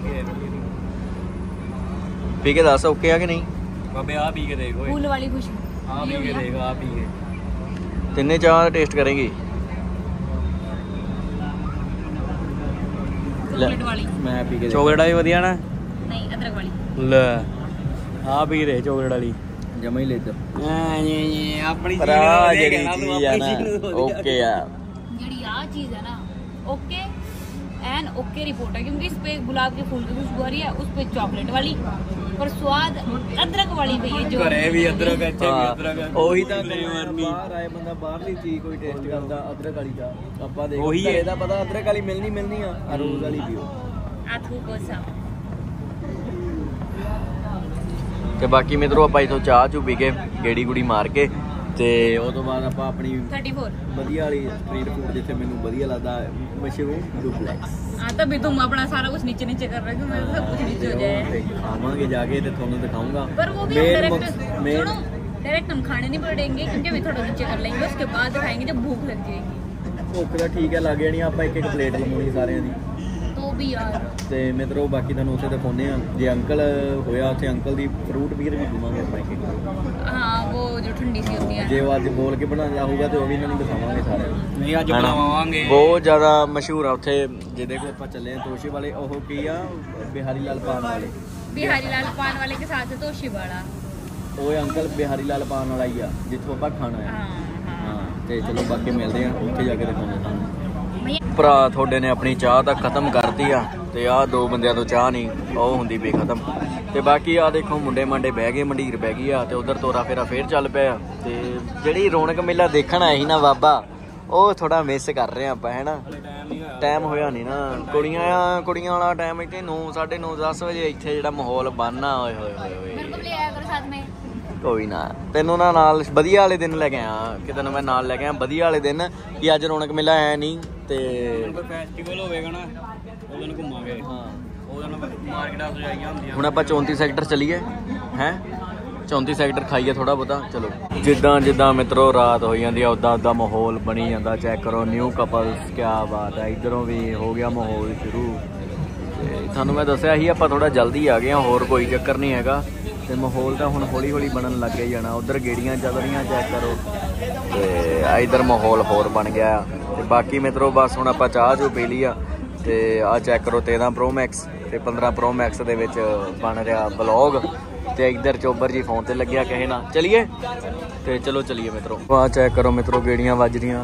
ਪੀ ਕੇ ਦੱਸ ਓਕੇ ਆ ਕਿ ਨਹੀਂ। ਬਾਬੇ ਆ ਪੀ ਕੇ ਦੇਖ ਓਏ, ਫੁੱਲ ਵਾਲੀ ਖੁਸ਼ਬੂ ਆ ਪੀ ਕੇ ਦੇਖ, ਆ ਪੀ ਕੇ ਤਿੰਨੇ ਚਾਹ ਟੇਸਟ ਕਰੇਂਗੀ। ਚੋਕਲੇਟ ਵਾਲੀ ਮੈਂ ਪੀ ਕੇ ਚੋਕਲੇਟ ਵਾਲੀ ਵਧੀਆ ਨਾ। ਨਹੀਂ ਅਦਰਕ ਵਾਲੀ ਲੈ ਆ ਪੀ ਕੇ ਦੇਖ ਚੋਕਲੇਟ ਵਾਲੀ ਜਮਾ ਹੀ ਲੈ ਤਾ ਆਪਣੀ ਭਰਾ ਜਿਹੜੀ ਚੀਜ਼ ਆ ਨਾ ਓਕੇ ਆ। ਜਿਹੜੀ ਆ चीज है ना ओके एन ओके रिपोर्ट है, क्योंकि इस पे गुलाब के फूल की खुशबू आ रही है, उस पे चॉकलेट वाली, पर स्वाद अदरक वाली भी है। जो घरे भी अदरक अच्छे भी अदरक ਉਹੀ ਤਾਂ ਬਾਹਰ ਆਏ ਬੰਦਾ ਬਾਹਰਲੀ ਚੀਜ਼ ਕੋਈ ਟੇਸਟ ਕਰਦਾ ਅਦਰਕ ਵਾਲੀ ਦਾ। ਆਪਾਂ ਦੇਖ ਉਹੀ ਇਹਦਾ ਪਤਾ ਅਦਰਕ ਵਾਲੀ ਮਿਲਣੀ ਮਿਲਣੀ ਆ, ਰੋਜ਼ ਵਾਲੀ ਪੀਓ। ਆਥੂ ਕੋਸਾ। ਤੇ ਬਾਕੀ ਮਿੱਤਰੋ ਆਪਾਂ ਇਥੋਂ ਚਾਹ ਚੂ ਪੀ ਕੇ ਗੇੜੀ ਗੁੜੀ ਮਾਰ ਕੇ ਤੇ ਉਹ ਤੋਂ ਬਾਅਦ ਆਪਾਂ ਆਪਣੀ चौंतीस ਵਧੀਆ ਵਾਲੀ ਸਟਰੀਟ ਫੂਡ ਜਿੱਥੇ ਮੈਨੂੰ ਵਧੀਆ ਲੱਗਦਾ ਮਸ਼ਰੂਮ ਡੁਪਲੈਕਸ। हाँ तभी तुम अपना सारा कुछ नीचे नीचे कर रहे हो, मेरा सब कुछ नीचे हो जाए। खावांगे जाके तो ਤੁਹਾਨੂੰ ਦਿਖਾऊंगा। पर वो भी डायरेक्ट सुनो, डायरेक्ट हम खाने नहीं पड़ेंगे क्योंकि अभी थोड़ा नीचे कर लेंगे, उसके बाद खाएंगे जब भूख लग जाएगी। ਭੁੱਖ ਤਾਂ ਠੀਕ ਹੈ ਲੱਗ ਜਾਣੀ, ਆਪਾਂ ਇੱਕ ਇੱਕ ਪਲੇਟ ਲਵਾਉਣੀ ਸਾਰਿਆਂ ਦੀ। तो भी यार ਤੇ ਮਿੱਤਰੋ ਬਾਕੀ ਤੁਹਾਨੂੰ ਉੱਥੇ ਦਿਖਾਉਂਦੇ ਆ। ਜੇ ਅੰਕਲ ਹੋਇਆ ਉੱਥੇ ਅੰਕਲ ਦੀ ਫਰੂਟ ਬੀਅਰ ਵੀ ਪੀਵਾਂਗੇ ਆਪਾਂ ਇੱਕ ਇੱਕ। हाँ वो जो ठंडी सी होती है। ਜੇ ਉਹ ਅੱਜ ਬੋਲ ਕੇ ਬਣਾਉਂਦਾ ਹੋਊਗਾ ਤੇ ਉਹ ਵੀ ਇਹਨਾਂ ਨੂੰ ਦਿਖਾਵਾਂਗੇ ਸਾਰਿਆਂ ਨੂੰ। ਨਹੀਂ ਅੱਜ ਬਣਾਵਾਂਗੇ। ਬਹੁਤ ਜ਼ਿਆਦਾ ਮਸ਼ਹੂਰ ਆ ਉੱਥੇ ਜਿਹਦੇ ਕੋਲ ਆਪਾਂ ਚੱਲੇ ਆ ਤੋਸ਼ੀ ਵਾਲੇ। ਉਹ ਕੀ ਆ ਬਿਹਾਰੀ ਲਾਲ ਪਾਨ ਵਾਲੇ। बिहारी लाल पान वाले के साथ है तोशी वाला। ਉਹ ਅੰਕਲ ਬਿਹਾਰੀ ਲਾਲ ਪਾਨ ਵਾਲਾ ਹੀ ਆ ਜਿੱਥੋਂ ਆਪਾਂ ਖਾਣਾ ਆ। हाँ हाँ ਹਾਂ ਤੇ ਚਲੋ ਬਾਕੀ ਮਿਲਦੇ ਆ ਉੱਥੇ ਜਾ ਕੇ ਦਿਖਾਉਂਦੇ ਤੁਹਾਨੂੰ। भैया ਭਰਾ ਤੁਹਾਡੇ ਨੇ ਆਪਣੀ ਚਾਹ ਤਾਂ ਖਤਮ ਕਰਤੀ ਆ ਤੇ ਆਹ ਦੋ ਬੰਦਿਆਂ ਤੋਂ ਚਾਹ ਨਹੀਂ ਉਹ ਹੁੰਦੀ ਵੀ ਖਤਮ। ਤੇ ਬਾਕੀ ਆ ਦੇਖੋ ਮੁੰਡੇ ਮਾਂਡੇ ਬਹਿ ਗਏ, ਮੰਡੀਰ ਬਹਿ ਗਈ ਆ ਤੇ ਉਧਰ ਤੋਰਾ ਫੇਰਾ ਫੇਰ ਚੱਲ ਪਿਆ। ਤੇ ਜਿਹੜੀ ਰੌਣਕ ਮੇਲਾ ਦੇਖਣ ਆਏ ਸੀ ਨਾ ਬਾਬਾ, ਉਹ ਥੋੜਾ ਮਿਸ ਕਰ ਰਹੇ ਆਪਾਂ ਹੈ ਨਾ। ਟਾਈਮ ਹੋਇਆ ਨਹੀਂ ਨਾ, ਕੁੜੀਆਂ ਆ ਕੁੜੀਆਂ ਵਾਲਾ ਟਾਈਮ ਇੱਥੇ ਨੌ ਸਾਢੇ ਨੌ ਦਸ ਵਜੇ ਇੱਥੇ ਜਿਹੜਾ ਮਾਹੌਲ ਬਣਨਾ ਓਏ ਹੋਏ ਹੋਏ ਹੋਏ। मेरे को भी ले आया करो साथ में। ਕੋਈ ਨਾ ਤੈਨੂੰ ਨਾ ਨਾਲ ਵਧੀਆ ਵਾਲੇ ਦਿਨ ਲੈ ਕੇ ਆਇਆ ਕਿ ਤੈਨੂੰ ਮੈਂ ਨਾਲ ਲੈ ਕੇ ਆਇਆ ਵਧੀਆ ਵਾਲੇ ਦਿਨ ਕਿ ਅੱਜ ਰੌਣਕ ਮੇਲਾ ਹੈ ਨਹੀਂ ਤੇ ਫੈਸਟੀਵਲ ਹੋਵੇਗਾ ਨਾ ਉਦੋਂ ਘੁੰਮਾਂਗੇ। ਹਾਂ ਉਦੋਂ ਮਾਰਕੀਟਾਂ ਸਜਾਈਆਂ ਹੁੰਦੀਆਂ। ਹੁਣ ਆਪਾਂ ਚੌਂਤੀ ਸੈਕਟਰ ਚਲੀਏ ਹੈ ਚੌਂਤੀ ਸੈਕਟਰ ਖਾਈਏ ਥੋੜਾ ਬਹੁਤਾ। ਚਲੋ ਜਿੱਦਾਂ ਜਿੱਦਾਂ ਮਿੱਤਰੋ ਰਾਤ ਹੋਈ ਜਾਂਦੀ ਆ ਉਦਾਂ ਉਦਾਂ ਮਾਹੌਲ ਬਣੀ ਜਾਂਦਾ। ਚੈੱਕ ਕਰੋ ਨਿਊ ਕਪਲਸ, ਕਿਆ ਬਾਤ ਹੈ। ਇੱਧਰੋਂ ਵੀ ਹੋ ਗਿਆ ਮਾਹੌਲ ਸ਼ੁਰੂ। ਤੇ ਤੁਹਾਨੂੰ ਮੈਂ ਦੱਸਿਆ ਸੀ ਆਪਾਂ ਥੋੜਾ ਜਲਦੀ ਆ ਗਏ ਹਾਂ, ਹੋਰ ਕੋਈ ਚੱਕਰ ਨਹੀਂ ਹੈਗਾ। ਤੇ ਮਾਹੌਲ ਤਾਂ ਹੁਣ ਹੌਲੀ ਹੌਲੀ ਬਣਨ ਲੱਗ ਗਿਆ ਜਾਣਾ। ਉਧਰ ਗੇੜੀਆਂ ਚੱਲ ਰਹੀਆਂ ਚੈੱਕ ਕਰੋ ਤੇ ਇਧਰ ਮਾਹੌਲ ਹੋਰ ਬਣ ਗਿਆ। ਤੇ ਬਾਕੀ ਮਿੱਤਰੋ ਬਸ ਹੁਣ ਆਪਾਂ ਚਾਹ ਚੂ ਪੀ ਲਈ ਆ ਤੇ ਆਹ ਚੈੱਕ ਕਰੋ ਤੇਰਾਂ ਪ੍ਰੋ ਮੈਕਸ ਤੇ ਪੰਦਰਾਂ ਪ੍ਰੋ ਮੈਕਸ ਦੇ ਵਿੱਚ ਬਣ ਰਿਹਾ ਵਲੌਗ। ਤੇ ਇੱਧਰ ਚੋਬਰ ਜੀ ਫੋਨ ਤੇ ਲੱਗਿਆ ਕਹੇ ਨਾ ਚਲੀਏ ਤੇ ਚਲੋ ਚਲੀਏ ਮਿੱਤਰੋ। ਆਹ ਚੈੱਕ ਕਰੋ ਮਿੱਤਰੋ ਗੇੜੀਆਂ ਵੱਜ ਰਹੀਆਂ।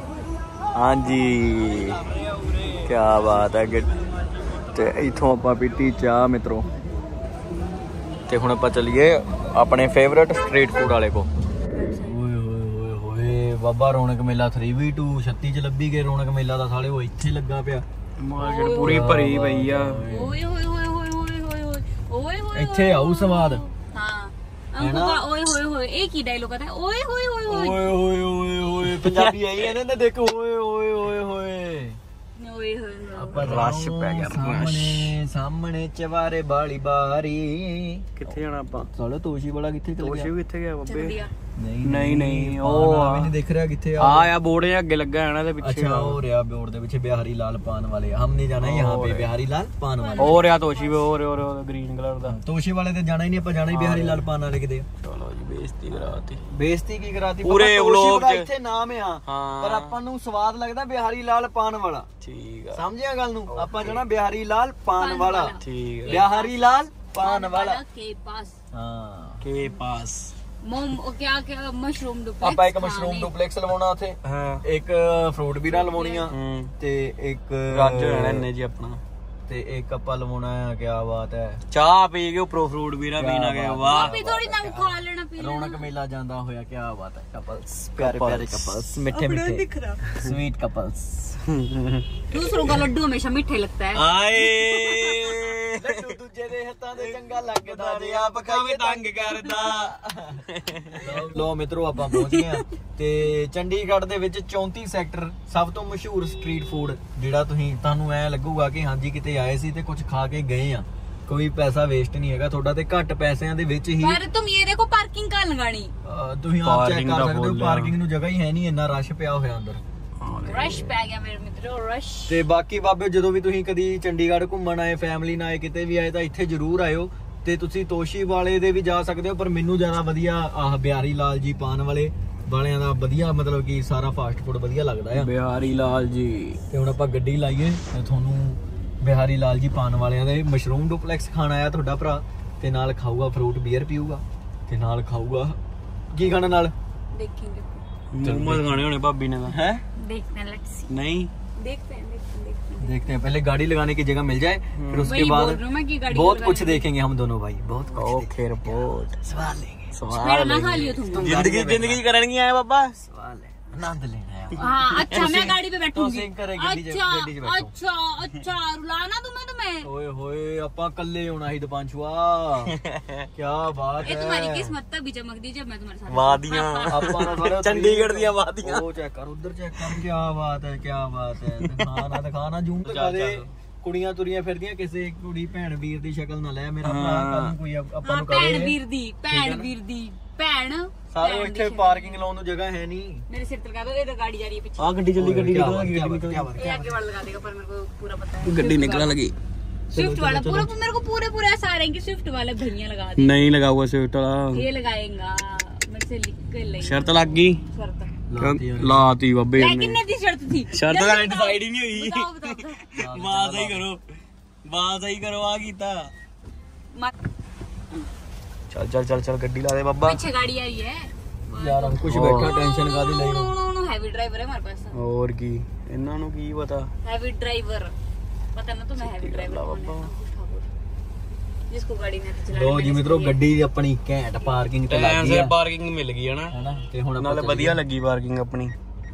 ਹਾਂਜੀ ਕਿਆ ਬਾਤ ਹੈ। ਤੇ ਇੱਥੋਂ ਆਪਾਂ ਪੀਤੀ ਚਾਹ ਮਿੱਤਰੋ ਤੇ ਹੁਣ ਆਪਾਂ ਚੱਲੀਏ ਆਪਣੇ ਫੇਵਰਟ ਸਟਰੀਟ ਫੂਡ ਵਾਲੇ ਕੋ। ਓਏ ਹੋਏ ਹੋਏ ਹੋਏ ਬਾਬਾ ਰੌਣਕ ਮੇਲਾ ਥ੍ਰੀ ਵੀ ਟੂ ਛੱਤੀ ਚ ਲੱਭੀ ਗਏ। ਰੌਣਕ ਮੇਲਾ ਦਾ ਸਾਲੇ ਉਹ ਇੱਥੇ ਲੱਗਾ ਪਿਆ। ਮਾਰਕੀਟ ਪੂਰੀ ਭਰੀ ਪਈ ਆ। ओए होए होए होए होए होए होए ओए होए ਇੱਥੇ ਆਊ ਸਵਾਦ। हाँ अंकल का ओए होए होए एक ही डायलॉग आता है ओए होए होए होए ਓਏ ਹੋਏ ਹੋਏ ਹੋਏ ਪੰਜਾਬੀ ਆਈ ਇਹਨਾਂ ਨੇ ਦੇਖੋ ਓਏ ਹੋਏ ਹੋਏ ਹੋਏ ओए होए होए। ਆਪਾਂ ਰਸ਼ ਪੈ ਗਿਆ। ਸਾਹਮਣੇ ਸਾਹਮਣੇ ਚਵਾਰੇ ਬਾਲੀ ਬਾਰੀ। ਕਿੱਥੇ ਜਾਣਾ ਆਪਾਂ? ਸਾਲੇ ਤੋਸ਼ੀ ਵਾਲਾ ਕਿੱਥੇ ਚਲ ਤੋਸ਼ੀ ਗਿਆ? ਵੀ ਕਿੱਥੇ ਗਿਆ चल ਬੱਬੇ? दिया ਨਹੀਂ ਨਹੀਂ ਉਹ ਉਹ ਵੀ ਨਹੀਂ ਦਿਖ ਰਿਹਾ ਕਿੱਥੇ ਆ ਆ ਬੋਰਡ ਜਿਹਾ ਅੱਗੇ ਲੱਗਾ ਹੈ ਨਾ ਇਹਦੇ ਪਿੱਛੇ अच्छा हो रहा बोर्ड ਦੇ ਪਿੱਛੇ ਬਿਹਾਰੀ ਲਾਲ ਪਾਨ ਵਾਲੇ हमने जाना है यहाँ पे बिहारी लाल पान वाले ਹੋ ਰਿਹਾ ਤੋਸ਼ੀ ਹੋ ਰਿਹਾ ਹੋ ਰਿਹਾ ਗ੍ਰੀਨ ਕਲਰ ਦਾ ਤੋਸ਼ੀ ਵਾਲੇ ਤੇ ਜਾਣਾ ਹੀ ਨਹੀਂ ਆਪਾਂ ਜਾਣਾ ਹੀ ਬਿਹਾਰੀ ਲਾਲ ਪਾਨ ਵਾਲੇ ਕਿਤੇ ਚਲੋ ਜੀ ਬੇਇੱਜ਼ਤੀ ਕਰਾਤੀ ਬੇਇੱਜ਼ਤੀ ਕੀ ਕਰਾਤੀ ਪੂਰੇ ਵਲੋਗ ਚ ਇੱਥੇ ਨਾਮ ਆ ਹਾਂ ਪਰ ਆਪਾਂ ਨੂੰ ਸਵਾਦ ਲੱਗਦਾ ਬਿਹਾਰੀ ਲਾਲ ਪਾਨ ਵਾਲਾ ਠੀਕ ਆ ਸਮਝਿਆ ਗੱਲ ਨੂੰ ਆਪਾਂ ਜਾਣਾ ਬਿਹਾਰੀ ਲਾਲ ਪਾਨ ਵਾਲਾ ਠੀਕ ਹੈ ਬਿਹਾਰੀ ਲਾਲ ਪਾਨ ਵਾਲਾ के पास ਹਾਂ ਕੇ ਪਾਸ मोम क्या क्या मशरूम डुप्लेक्स ਆਪਾਂ ਇੱਕ ਮਸ਼ਰੂਮ ਡੁਪਲੈਕਸ ਲਵਾਉਣਾ ਉੱਥੇ ਹਾਂ ਇੱਕ ਫਰੂਟ ਬੀਰਾ ਲਵਾਉਣੀਆਂ ਹੂੰ ਤੇ ਇੱਕ ਰਾਜੋ ਰਹਿਣਾ ਇੰਨੇ ਜੀ ਆਪਣਾ ਤੇ ਇੱਕ ਆਪਾਂ ਲਵਾਉਣਾ ਹੈ ਕੀ ਬਾਤ ਹੈ ਚਾਹ ਪੀ ਕੇ ਉੱਪਰੋਂ ਫਰੂਟ ਵੀਰਾ ਪੀਣਾ ਗਏ ਵਾਹ अभी थोड़ी ना खा लेना पी लेना ਰੌਣਕ ਮੇਲਾ ਜਾਂਦਾ ਹੋਇਆ ਕੀ ਬਾਤ ਹੈ ਕਪਲਸ ਪਿਆਰੇ ਪਿਆਰੇ ਕਪਲਸ ਮਿੱਠੇ ਮਿੱਠੇ ਸਵੀਟ ਕਪਲਸ दूसरों का लड्डू हमेशा मीठे लगता है ਆਏ ਲੱਡੂ ਦੂਜੇ ਦੇ ਹੱਥਾਂ ਦੇ ਚੰਗਾ ਲੱਗਦਾ ਜੇ ਆਪ ਖਾਵੇ ਤੰਗ ਕਰਦਾ ਲੋ ਮਿੱਤਰੋ ਆਪਾਂ ਪਹੁੰਚ ਗਏ ਆ ਤੇ ਚੰਡੀਗੜ੍ਹ ਦੇ ਵਿੱਚ ਚੌਂਤੀ ਸੈਕਟਰ ਸਭ ਤੋਂ ਮਸ਼ਹੂਰ ਸਟਰੀਟ ਫੂਡ ਜਿਹੜਾ ਤੁਸੀਂ ਤੁਹਾਨੂੰ ਐ ਲੱਗੂਗਾ ਕਿ ਹਾਂਜੀ ਕਿਤੇ ਆਏ ਸੀ ਤੇ ਕੁਝ ਖਾ ਕੇ ਗਏ ਆ ਕੋਈ ਪੈਸਾ ਵੇਸਟ ਨਹੀਂ ਹੈਗਾ ਤੁਹਾਡਾ ਤੇ ਘੱਟ ਪੈਸਿਆਂ ਦੇ ਵਿੱਚ ਹੀ पर तुम ये देखो पार्किंग कहाँ लगानी ਅਹ, ਤੁਸੀਂ ਆਪ ਚੈੱਕ ਕਰ ਸਕਦੇ ਹੋ ਪਾਰਕਿੰਗ ਨੂੰ ਜਗ੍ਹਾ ਹੀ ਹੈ ਨਹੀਂ ਇੰਨਾ ਰਸ਼ ਪਿਆ ਹੋਇਆ ਅੰਦਰ रश पै गया मेरे मित्रों रश ਤੇ ਬਾਕੀ ਬਾਬੇ ਜਦੋਂ ਵੀ ਤੁਸੀਂ ਕਦੀ ਚੰਡੀਗੜ੍ਹ ਘੁੰਮਣ ਆਏ ਫੈਮਿਲੀ ਨਾਲ ਆਏ ਕਿਤੇ ਵੀ ਆਏ ਤਾਂ ਇੱਥੇ ਜ਼ਰੂਰ ਆਇਓ ਤੇ ਤੁਸੀਂ ਤੋਸ਼ੀ ਵਾਲੇ ਦੇ ਵੀ ਜਾ ਸਕਦੇ ਹੋ ਪਰ ਮੈਨੂੰ ਜ਼ਿਆਦਾ ਵਧੀਆ ਆਹ ਬਿਹਾਰੀ ਲਾਲ ਜੀ ਪਾਨ ਵਾਲੇ ਵਾਲਿਆਂ ਦਾ ਵਧੀਆ ਮਤਲਬ ਕਿ ਸਾਰਾ ਫਾਸਟ ਫੂਡ ਵਧੀਆ ਲੱਗਦਾ ਆ ਬਿਹਾਰੀ ਲਾਲ ਜੀ ਤੇ ਹੁਣ ਆਪਾਂ ਗੱਡੀ ਲਾਈਏ ਤੇ ਤੁਹਾਨੂੰ ਬਿਹਾਰੀ ਲਾਲ ਜੀ ਪਾਨ ਵਾਲਿਆਂ ਦੇ ਮਸ਼ਰੂਮ ਡੁਪਲੈਕਸ ਖਾਣਾ ਆ ਤੁਹਾਡਾ ਭਰਾ ਤੇ ਨਾਲ ਖਾਊਗਾ ਫਰੂਟ ਬੀਅਰ ਪੀਊਗਾ ਤੇ ਨਾਲ ਖਾਊਗਾ ਕੀ ਖਾਣਾ ਨਾਲ देखेंगे ਮੋਮੋਸ ਖਾਣੇ ਹੋਣੇ ਭਾਬੀ ਨੇ ਤਾਂ है देखते हैं लेट्स सी ਨਹੀਂ देखते हैं देखते हैं देखते हैं देखते हैं पहले गाड़ी लगाने की जगह मिल जाए फिर उसके वही बाद बोल रही हूं मैं कि गाड़ी बहुत लगाने कुछ देखेंगे हम दोनों भाई बहुत कुछ ਉਹ ਖੇਰ ਬਹੁਤ सवाल लेंगे मेरा ना खा लियो तुम ਜ਼ਿੰਦਗੀ ਜ਼ਿੰਦਗੀ ਕਰਨਗੀ ਆਏ ਬਾਬਾ सवाल है आनंद लेना है हाँ अच्छा मैं गाड़ी पे बैठूंगी सिंह करे गड्डी च- अच्छा गड्डी च बैठो। अच्छा अच्छा रुलाना तुम्हें तुम्हें ओए होए ਆਪਾਂ ਕੱਲੇ ਹੋਣਾ ਸੀ ਦਪਾਂਚੂਆ ਕੀ ਬਾਤ ये है तुम्हारी किस्मत तभी चमक दी जब मैं तुम्हारे साथ ਵਾਦੀਆਂ ਆਪਾਂ ਨਾ ਸਾਰੇ ਚੰਡੀਗੜ੍ਹ ਦੀਆਂ ਵਾਦੀਆਂ ਉਹ ਚੈੱਕ ਕਰ ਉਧਰ ਚੈੱਕ ਕਰ ਕੀ ਬਾਤ ਹੈ ਕੀ ਬਾਤ ਹੈ ਦਿਖਾਣਾ ਦਿਖਾਣਾ ਜੂਮ ਤੇ ਕਦੇ ਕੁੜੀਆਂ ਤੁਰੀਆਂ ਫਿਰਦੀਆਂ ਕਿਸੇ ਕੁੜੀ ਭੈਣ ਵੀਰ ਦੀ ਸ਼ਕਲ ਨਾ ਲੈ ਮੇਰਾ ਭਰਾ ਕੱਲ ਨੂੰ ਕੋਈ ਆਪਾਂ हाँ ਨੂੰ भैन ਕਹੇ वीर दी भैन वीर दी भैन ਸਾਰੇ ਇੱਥੇ ਪਾਰਕਿੰਗ ਲਾਉਣ ਨੂੰ ਜਗ੍ਹਾ ਹੈ ਨਹੀਂ मेरे सिर तलका दो इधर गाड़ी जा रही है पीछे ਆ ਗੱਡੀ ਚੱਲੀ ਗੱਡੀ ਨਿਕਲ ਗਈ ਗੱਡੀ ਨਿਕਲ ये आगे वाला लगा देगा पर मेरे को पूरा पता है ਗੱਡੀ ਨਿਕਲਣ ਲੱਗੀ स्विफ्ट वाला पूरा मेरे को पूरे पूरे ऐसा आ रहे हैं कि स्विफ्ट वाले भैया लगा दे ਨਹੀਂ ਲਗਾਊਗਾ ਸਵਿਫਟ ਵਾਲਾ ये लगाएगा मेरे से लिख के ले ਸ਼ਰਤ ਲੱਗ ਗਈ शर्त ਲਾਤੀ ਬੱਬੇ क्या कितने की शर्त थी ਸ਼ਰਤ ਤਾਂ ਡਿਸਾਈਡ ਹੀ ਨਹੀਂ ਹੋਈ बताओ बताओ ਬਾਤ ਸਹੀ ਕਰੋ ਬਾਤ ਸਹੀ ਕਰੋ ਆ ਕੀਤਾ मत- ਚੱਲ ਚੱਲ ਚੱਲ ਚੱਲ ਗੱਡੀ ਲਾ ਦੇ ਬਾਬਾ पीछे गाड़ी आई है ਯਾਰ ਹਮ ਕੁਝ ਬੈਠਾ ਟੈਨਸ਼ਨ ਕਾਦੀ ਲਈ हैवी ड्राइवर है हमारे पास ਹੋਰ ਕੀ ਇਹਨਾਂ ਨੂੰ ਕੀ ਪਤਾ हैवी ड्राइवर पता ना तुम्हें हैवी ड्राइवर कौन है अंकुश ठाकुर जिसको गाड़ी में चलाने ਲੋ ਜੀ ਮਿੱਤਰੋ ਗੱਡੀ ਆਪਣੀ ਘੈਂਟ ਪਾਰਕਿੰਗ ਤੇ ਟਾਈਮ ਲੱਗੀ ਸੇ ਆ ਪਾਰਕਿੰਗ ਮਿਲ ਗਈ ਹੈ ਨਾ ਹੈਨਾ ਤੇ ਹੁਣ ਨਾਲੇ ਵਧੀਆ ਲੱਗੀ ਪਾਰਕਿੰਗ ਆਪਣੀ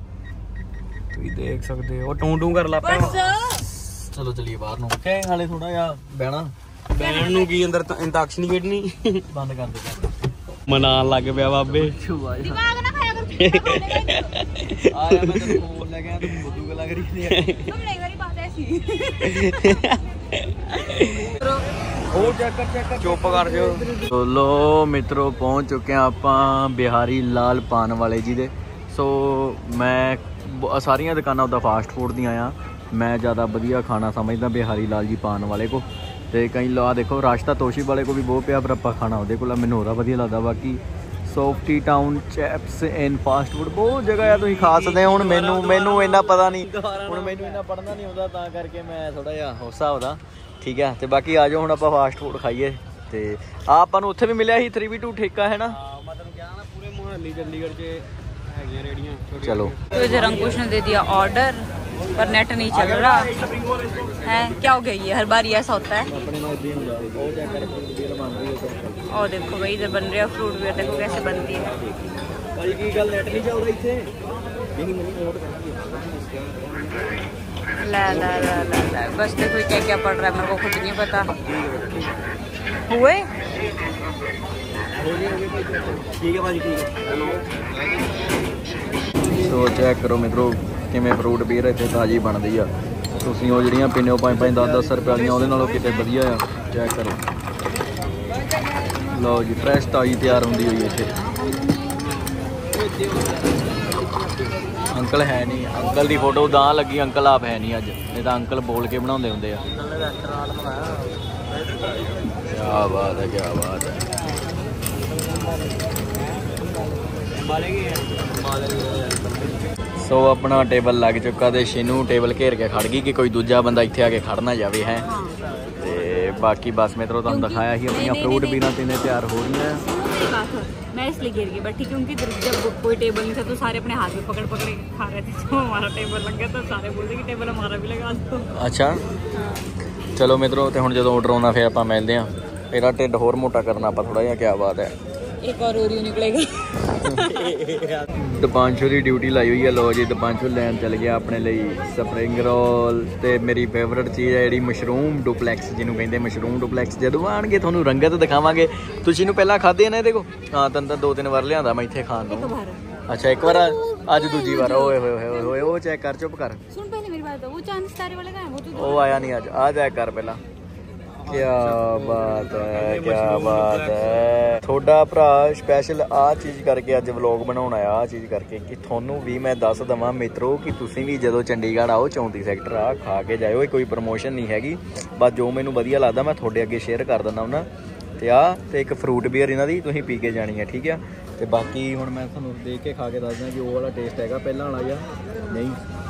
ਤੁਸੀਂ ਦੇਖ ਸਕਦੇ ਹੋ ਟੂੰ ਟੂੰ ਕਰ ਲਾ ਪਿਆ बस ਚਲੋ ਚਲੀਏ ਬਾਹਰ ਨੂੰ ਕਿ ਹਾਲੇ ਥੋੜਾ ਜਿਹਾ ਬਹਿਣਾ ਬੈਣ ਨੂੰ ਕੀ ਅੰਦਰ ਇੰਟੈਕਸ਼ਨ ਨਹੀਂ ਕੱਢਣੀ ਬੰਦ ਕਰ ਦੇ ਮਨਾਣ ਲੱਗ ਪਿਆ ਬਾਬੇ दिमाग ना खाया कर चिकना खाने का ही तो। ਆਇਆ ਮੈਂ ਤੈਨੂੰ ਫੋਨ ਲੈ ਗਿਆ ਤੂੰ ਬੁੱਧੂ ਗੱਲਾਂ ਕਰੀ ਜਾਂਦੀ तुम नहीं मेरी बात ऐसी ਉਹ ਚੈੱਕ ਕਰ ਚੈੱਕ ਕਰ ਚੁੱਪ ਕਰ ਜਿਓ ਸੋ ਲੋ ਮਿੱਤਰੋ ਪਹੁੰਚ ਚੁੱਕੇ ਆ ਆਪਾਂ ਬਿਹਾਰੀ ਲਾਲ ਪਾਨ ਵਾਲੇ ਜੀ ਦੇ ਸੋ ਮੈਂ ਬ- ਸਾਰੀਆਂ ਦੁਕਾਨਾਂ ਉਹਦਾ ਫਾਸਟ ਫੂਡ ਦੀਆਂ ਆ ਮੈਂ ਜ਼ਿਆਦਾ ਵਧੀਆ ਖਾਣਾ ਸਮਝਦਾ ਬਿਹਾਰੀ ਲਾਲ ਜੀ ਪਾਨ ਵਾਲੇ ਕੋ ਤੇ ਕਈ ਲਾ ਦੇਖੋ ਰਸ਼ ਤਾਂ ਤੋਸ਼ੀ ਵਾਲੇ ਕੋ ਵੀ ਬਹੁਤ ਪਿਆ ਪਰ ਆਪਾਂ ਖਾਣਾ ਉਹਦੇ ਕੋਲ ਮੈਨੂੰ ਉਹਦਾ ਵਧੀਆ ਲੱਗਦਾ ਬਾਕੀ softy town chaps and fast food ਬਹੁਤ ਜਗ੍ਹਾ ਆ ਤੁਸੀਂ ਖਾ ਸਕਦੇ ਹੋ ਹੁਣ ਮੈਨੂੰ ਮੈਨੂੰ ਇੰਨਾ ਪਤਾ ਨਹੀਂ ਹੁਣ ਮੈਨੂੰ ਇੰਨਾ ਪੜ੍ਹਨਾ ਨਹੀਂ ਆਉਂਦਾ ਤਾਂ ਕਰਕੇ ਮੈਂ ਥੋੜਾ ਜਿਹਾ ਉਸ ਹਿਸਾਬ ਦਾ ਠੀਕ ਹੈ ਤੇ ਬਾਕੀ ਆ ਜਾਓ ਹੁਣ ਆਪਾਂ ਫਾਸਟ ਫੂਡ ਖਾਈਏ ਤੇ ਆ ਆਪਾਂ ਨੂੰ ਉੱਥੇ ਵੀ ਮਿਲਿਆ ਸੀ ਥ੍ਰੀ ਬੀ ਟੂ ਠੇਕਾ ਹੈ ਨਾ ਮੈਂ ਤੈਨੂੰ ਕਿਹਾ ਨਾ ਪੂਰੇ ਮੁਹੱਲੀ ਚੰਡੀਗੜ੍ਹ 'ਚ ਹੈਗੀਆਂ ਰੇੜੀਆਂ ਛੋਟੀਆਂ ਚਲੋ तो इधर अंकुश ने दे दिया ऑर्डर पर नेट नहीं चल रहा है क्या हो गया ये हर बार ये ऐसा होता है ਆਪਣੇ ਨਾਲ ਇਦਾਂ ਹੀ ਹੁੰਦਾ ਉਹ ਚੈੱਕ ਕਰ ਵੀਰ ਬਣ ਰਹੀ ਹੈ और देखो भाई इधर बन रही है फ्रूट भी देखो कैसे बनती है ਭਾਈ ਕੀ ਗੱਲ ਨੈਟ ਨਹੀਂ ਚੱਲਦਾ ਇੱਥੇ ਨਹੀਂ ਮੈਨੂੰ ਨੋਟ ਕਰਾਂਗੇ ला ला ला ला ला बस देखो क्या क्या पड़ रहा है मेरे को खुद नहीं पता हुए ਠੀਕ ਹੈ ਭਾਜੀ ਠੀਕ ਹੈ ਸੋ ਚੈੱਕ ਕਰੋ ਮਿੱਤਰੋ ਕਿਵੇਂ ਫਰੂਟ ਬੀਅਰ ਇੱਥੇ ਤਾਜ਼ੀ ਬਣਦੀ ਆ ਤੁਸੀਂ ਉਹ ਜਿਹੜੀਆਂ ਪੀਂਦੇ ਹੋ ਪੰਜ ਪੰਜ ਦਸ ਦਸ ਰੁਪਏ ਵਾਲੀਆਂ ਉਹਦੇ ਨਾਲੋਂ ਕਿਤੇ ਵਧੀਆ ਆ ਚੈੱਕ ਕਰੋ ਲਓ ਜੀ ਫਰੈਸ਼ ਤਾਜ਼ੀ ਤਿਆਰ ਹੁੰਦੀ ਹੋਈ ਇੱਥੇ ਅੰਕਲ ਹੈ ਨਹੀਂ, ਅੰਕਲ ਦੀ ਫੋਟੋ ਤਾਂ ਲੱਗੀ, ਅੰਕਲ ਆਪ ਹੈ ਨਹੀਂ ਅੱਜ, ਨਹੀਂ ਤਾਂ ਅੰਕਲ ਬੋਲ ਕੇ ਬਣਾਉਂਦੇ ਹੁੰਦੇ ਆ। ਕਿਆ ਬਾਤ ਹੈ, ਕਿਆ ਬਾਤ ਹੈ। ਸੋ ਆਪਣਾ ਟੇਬਲ ਲੱਗ ਚੁੱਕਾ ਤੇ ਸ਼ੀਨੂ ਟੇਬਲ ਘੇਰ ਕੇ ਖੜ ਗਈ ਕਿ ਕੋਈ ਦੂਜਾ ਬੰਦਾ ਇੱਥੇ ਆ ਕੇ ਖੜ ਨਾ ਜਾਵੇ ਹੈ। ਤੇ ਬਾਕੀ ਬਸ ਮਿੱਤਰੋਂ ਤੁਹਾਨੂੰ ਦਿਖਾਇਆ ਸੀ ਆਪਣੀਆਂ ਫਰੂਟ ਬੀਨਾਂ ਤਿੰਨੇ ਤਿਆਰ ਹੋ ਰਹੀਆਂ। मैं इसलिए गिर गई बैठी क्योंकि जब कोई टेबल नहीं था तो सारे अपने हाथ में पकड़ पकड़ के खा रहे थे। जो हमारा टेबल लग गया तो सारे बोलते कि टेबल हमारा भी लगा दो। अच्छा चलो मित्रों, तो हुण जदों ऑर्डर आउंदा फिर आपां मिलदे हां। मेरा ढिड होर मोटा करना आपां थोड़ा जिहा। क्या बात है, एक और ओरियो निकलेगा। दपांशु की ड्यूटी लाई हुई है। लो जी दपांशु लैन चल गया अपने लिए स्प्रिंग रोल ते मेरी फेवरेट चीज़ है जी मशरूम डुपलैक्स, जिन्होंने कहते मशरूम डुपलैक्स। जदों आणगे थोनू रंगत दिखावांगे। तुसीं नूं पहलां खाधे ने देखो? हाँ तन तो दो तीन बार लिया मैं इत्थे खाण नूं। अच्छा एक बार, अज दूजी बार। ओए होए होए होए वो चेक कर, चुप कर, सुन पहले मेरी बात। वो चांद सितारे वाले कहाँ है? वो तो वो आया नहीं अज, आ चेक कर पहला। क्या बात है, क्या बात है। थोड़ा भरा स्पैशल आ चीज़ करके अज व्लॉग बनाना है, आ चीज़ करके कि थोनू भी मैं दस दवां मित्रों कि तुसीं भी जदों चंडीगढ़ आओ चौंती सैक्टर आ खा के जाओ। कोई प्रमोशन नहीं हैगी, बस जो मैनू वधिया लगदा मैं थोड़े अगे शेयर कर दिंदा हुंदा। ते आ ते एक फ्रूट बीयर इन्हां दी तुसीं पी के जानी है, ठीक है। ते बाकी हुण मैं तुहानूं देख के खा के दसदा कि वो वाला टेस्ट हैगा पहलां वाला या नहीं।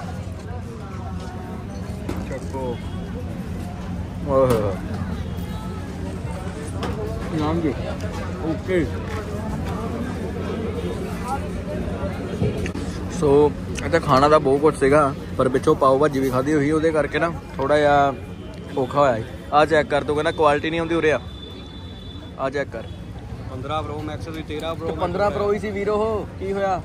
चक्को ओह नाम जी ओके। सो इत्थे खाना तो बहुत कुछ सीगा, पर पिछों पाव भाजी भी खाधी हुई, उहदे करके ना थोड़ा जिहा औखा होया। आ चेक कर, तू कहना क्वालिटी नहीं आउंदी उरे आ। आ चेक कर, पंद्रह प्रो मैक्स दी तेरह प्रो पंद्रह प्रो ही सी वीरो। हो की होया?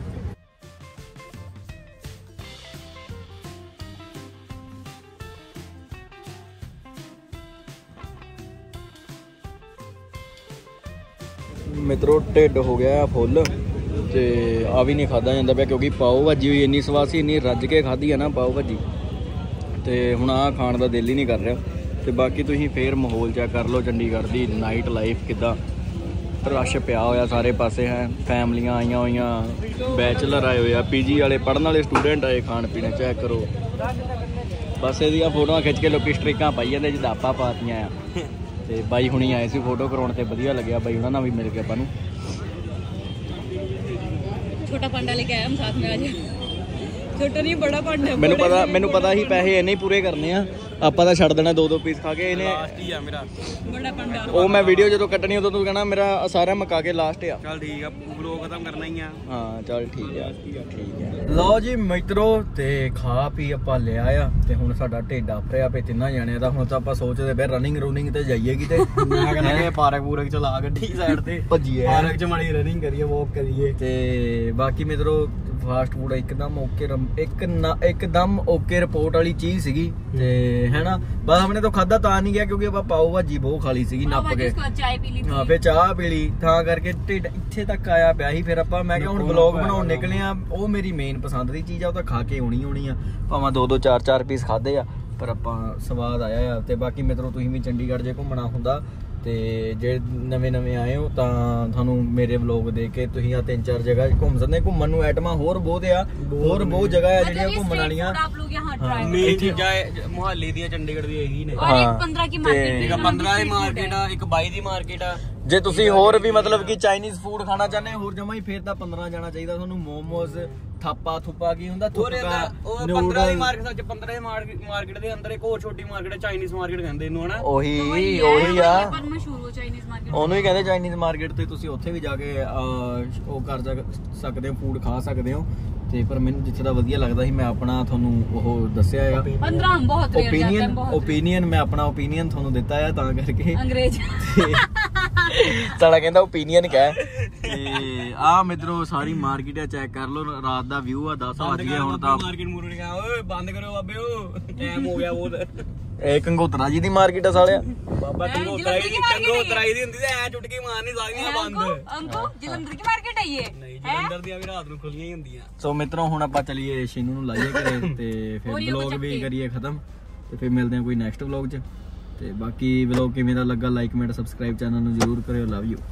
मित्रों ढिड हो गया फुल ते आ भी नहीं खादा जाता पाया, क्योंकि पाव भाजी हुई इन्नी स्वाद सी, इन्नी रज के खाधी है ना पाव भाजी। तो हुण आ खाण का दिल ही नहीं कर रहा। तो बाकी तुसीं फिर माहौल चेक कर लो चंडीगढ़ की नाइट लाइफ किद्दां रश पिया होया सारे पासे है। फैमिलियां आईयां होईयां, बैचलर आए हुए, पीजी वाले पढ़न वाले स्टूडेंट आए, खाण पीने चेक करो। बस इहदियां फोटोआं खिच के लोग स्ट्रिकां पाई जांदे जिद्दां आपां पातीआं आ। ते बाई हुणी आए सी फोटो कराउण ते वधिया लग्या, बाई हुणां नाल भी मिल के आपां नूं। छोटा पांडा लेके आया हम साथ में आज। छोटा नहीं बड़ा पांडा। मैनू पता मैनू पता ही पैसे इन्ने पूरे करने आ, आपां तां छड्ड देना दो दो पीस खा के। इन्हें लास्ट ही आ मेरा बड़ा पांडा। ओ मैं वीडियो जदों कट्टनी उदों तू कहना मेरा सारा मका के लास्ट आ। चल ठीक है, व्लॉग खत्म करना ही है। हाँ चल ठीक है, ठीक है। लो जी मित्रों ते खा पी आपां लिया आ ते हुण साडा ढिड आफरिया पे तिन्नां जाणिਆਂ ਦਾ। ਹੁਣ ਤਾਂ ਆਪਾਂ ਸੋਚਦੇ ਪਏ ਰਨਿੰਗ ਰੂਨਿੰਗ ਤੇ ਜਾਈਏ ਕਿਤੇ। ਮੈਂ ਕਹਿੰਦਾ ਕਿ ਪਾਰਕ ਪੂਰਕ ਚ ਲਾ ਗੱਡੀ ਸਾਈਡ ਤੇ ਭੱਜੀਏ, ਪਾਰਕ ਚ ਮਾੜੀ ਰਨਿੰਗ ਕਰੀਏ, ਵਾਕ ਕਰੀਏ। ਤੇ ਬਾਕੀ ਮਿੱਤਰੋ ਫਾਸਟ ਫੂਡ ਇੱਕਦਮ ਓਕੇ, ਇੱਕ ਨਾ ਇੱਕਦਮ ਓਕੇ ਰਿਪੋਰਟ ਵਾਲੀ ਚੀਜ਼ ਸੀਗੀ ਤੇ ਹੈ ਨਾ। ਬਸ ਆਪਣੇ ਤੋਂ ਖਾਦਾ ਤਾਂ ਨਹੀਂ ਗਿਆ ਕਿਉਂਕਿ ਆਪਾਂ ਪਾਓ ਭਾਜੀ ਬਹੁਤ ਖਾ ਲਈ ਸੀਗੀ ਨੱਪ ਕੇ। ਚਾय पी ली। ਹਾਂ ਫਿਰ ਚਾਹ ਪੀ ਲਈ, ਤਾਂ ਕਰਕੇ ਢਿੱਡ ਇੱਥੇ ਤੱਕ ਆਇਆ ਪਿਆ ਸੀ। ਫਿਰ ਆਪਾਂ ਮੈਂ ਕਿਹਾ ਹੁਣ ਵਲੌਗ ਬਣਾਉਣ ਨਿਕਲੇ ਆ, ਉਹ ਮੇਰੀ ਮੇਨ ਪਸੰਦ ਦੀ ਚੀਜ਼ ਆ, ਉਹ ਤਾਂ ਖਾ ਕੇ ਆਉਣੀ ਆਉਣੀ ਆ। ਭਾਵੇਂ ਦੋ ਦੋ ਚਾਰ ਚਾਰ ਪੀਸ ਖਾਦੇ ਆ, ਪਰ ਆਪਾਂ ਸਵਾਦ ਆਇਆ ਆ। ਤੇ ਬਾਕੀ ਮਿੱਤਰੋ ਤੁਸੀਂ ਵੀ ਚੰਡੀਗੜ੍ਹ ਜੇ ਘੁੰਮਣਾ ਹੁੰਦਾ ਤੇ ਜੇ ਨਵੇਂ ਨਵੇਂ ਆਏ ਹੋ ਤਾਂ ਤੁਹਾਨੂੰ ਮੇਰੇ ਵਲੌਗ ਦੇਖ ਕੇ ਤੁਸੀਂ ਆ ਤਿੰਨ ਚਾਰ ਜਗ੍ਹਾ ਘੁੰਮ ਸਕਦੇ। ਘੁੰਮਣ ਨੂੰ ਆਈਟਮਾਂ ਹੋਰ ਬਹੁਤ ਆ, ਹੋਰ ਬਹੁਤ ਜਗ੍ਹਾ ਆ ਜਿਹੜੀਆਂ ਘੁੰਮਣ ਵਾਲੀਆਂ। ਮੇਨ ਚੀਜ਼ਾਂ ਮੁਹੱਲੇ ਦੀਆਂ ਚੰਡੀਗੜ੍ਹ ਦੀ ਇਹੀ ਨੇ। ਹਾਂ पंद्रह की मार्केट, ਇੱਕ पंद्रह ਦੀ ਮਾਰਕੀਟ ਆ, ਇੱਕ बाईस ਦੀ ਮਾਰਕੀਟ ਆ। ਜੇ ਤੁਸੀਂ ਹੋਰ ਵੀ ਮਤਲਬ ਕਿ ਚਾਈਨੀਜ਼ ਫੂਡ ਖਾਣਾ ਚਾਹੁੰਦੇ ਹੋਰ ਜਮਾ ਹੀ ਫੇਰ ਤਾਂ ਪੰਦਰਾਂ ਜਾਣਾ ਚਾਹੀਦਾ ਤੁਹਾਨੂੰ। ਮੋਮੋਸ ਥਾਪਾ ਥੁਪਾ ਕੀ ਹੁੰਦਾ, ਥੁਪਕਾ ਉਹ पंद्रह ਦੀ ਮਾਰਕੀਟ ਸੱਚ पंद्रह ਦੀ ਮਾਰਕੀਟ ਦੇ ਅੰਦਰ ਇੱਕ ਹੋਰ ਛੋਟੀ ਮਾਰਕੀਟ ਹੈ, ਚਾਈਨੀਜ਼ ਮਾਰਕੀਟ ਕਹਿੰਦੇ ਇਹਨੂੰ ਹਨਾ। ਉਹੀ ਉਹੀ ਆ, पर मशहूर वो चाइनीज मार्केट, ਉਹਨੂੰ ਹੀ ਕਹਿੰਦੇ ਚਾਈਨੀਜ਼ ਮਾਰਕੀਟ। ਤੇ ਤੁਸੀਂ ਉੱਥੇ ਵੀ ਜਾ ਕੇ ਉਹ ਕਰ ਸਕਦੇ ਹੋ, ਫੂਡ ਖਾ ਸਕਦੇ ਹੋ। ਤੇ ਪਰ ਮੈਨੂੰ ਜਿੱਥੇ ਦਾ ਵਧੀਆ ਲੱਗਦਾ ਸੀ ਮੈਂ ਆਪਣਾ ਤੁਹਾਨੂੰ ਉਹ ਦੱਸਿਆ ਆ। पंद्रह हम बहुत रेयर जाते हैं, बहुत ਓਪੀਨੀਅਨ ਮੈਂ ਆਪਣਾ ਓਪੀਨੀਅਨ ਤੁਹਾਨੂੰ ਦਿੱਤਾ ਆ ਤਾਂ ਕਰਕੇ। अंग्रेज ਸਾਡਾ ਕਹਿੰਦਾ ਓਪੀਨੀਅਨ ਕਹਿ। ਤੇ ਆ ਮਿੱਤਰੋ ਸਾਰੀ ਮਾਰਕੀਟ ਆ, ਚੈੱਕ ਕਰ ਲਓ। ਰਾਤ ਦਾ ਵਿਊ ਆ, ਦਸ ਵੱਜ ਗਏ ਹੁਣ ਤਾਂ। ਮਾਰਕੀਟ ਮੂਰੋ ਨੇ ਕਿਹਾ ਓਏ ਬੰਦ ਕਰੋ ਬਾਬੇ, ਓ ਟਾਈਮ ਹੋ ਗਿਆ ਬਹੁਤ। ਇਹ ਕੰਗੋਤਰਾ ਜੀ ਦੀ ਮਾਰਕੀਟ ਆ ਸਾਲਿਆ। ਬਾਬਾ ਕੰਗੋਤਰਾ ਦੀ ਕੰਗੋਤਰਾ ਦੀ ਹੁੰਦੀ ਤੇ ਐ ਚੁਟਕੀ ਮਾਰਨੀ ਸਾਰੀਆਂ ਬੰਦ। अंको जलंधर की मार्केट है ये। ਨਹੀਂ ਜਲੰਧਰ ਦੀਆਂ ਵੀ ਰਾਤ ਨੂੰ ਖੁੱਲੀਆਂ ਹੀ ਹੁੰਦੀਆਂ। ਸੋ ਮਿੱਤਰੋ ਹੁਣ ਆਪਾਂ ਚਲੀਏ ਸ਼ੀਨੂ ਨੂੰ ਲਾਈਏ ਘਰੇ ਤੇ ਫਿਰ ਵਲੌਗ ਵੀ ਕਰੀਏ ਖਤਮ ਤੇ ਫਿਰ ਮਿਲਦੇ ਹਾਂ ਕੋਈ ਨੈਕਸਟ ਵਲੌਗ 'ਚ। ਤੇ ਬਾਕੀ ਵਲੌਗ ਕਿਵੇਂ ਦਾ ਲੱਗਾ ਲਾਈਕ ਕਮੈਂਟ ਸਬਸਕ੍ਰਾਈਬ ਚੈਨਲ ਨੂੰ ਜ਼ਰੂਰ ਕਰਿਓ। Love you.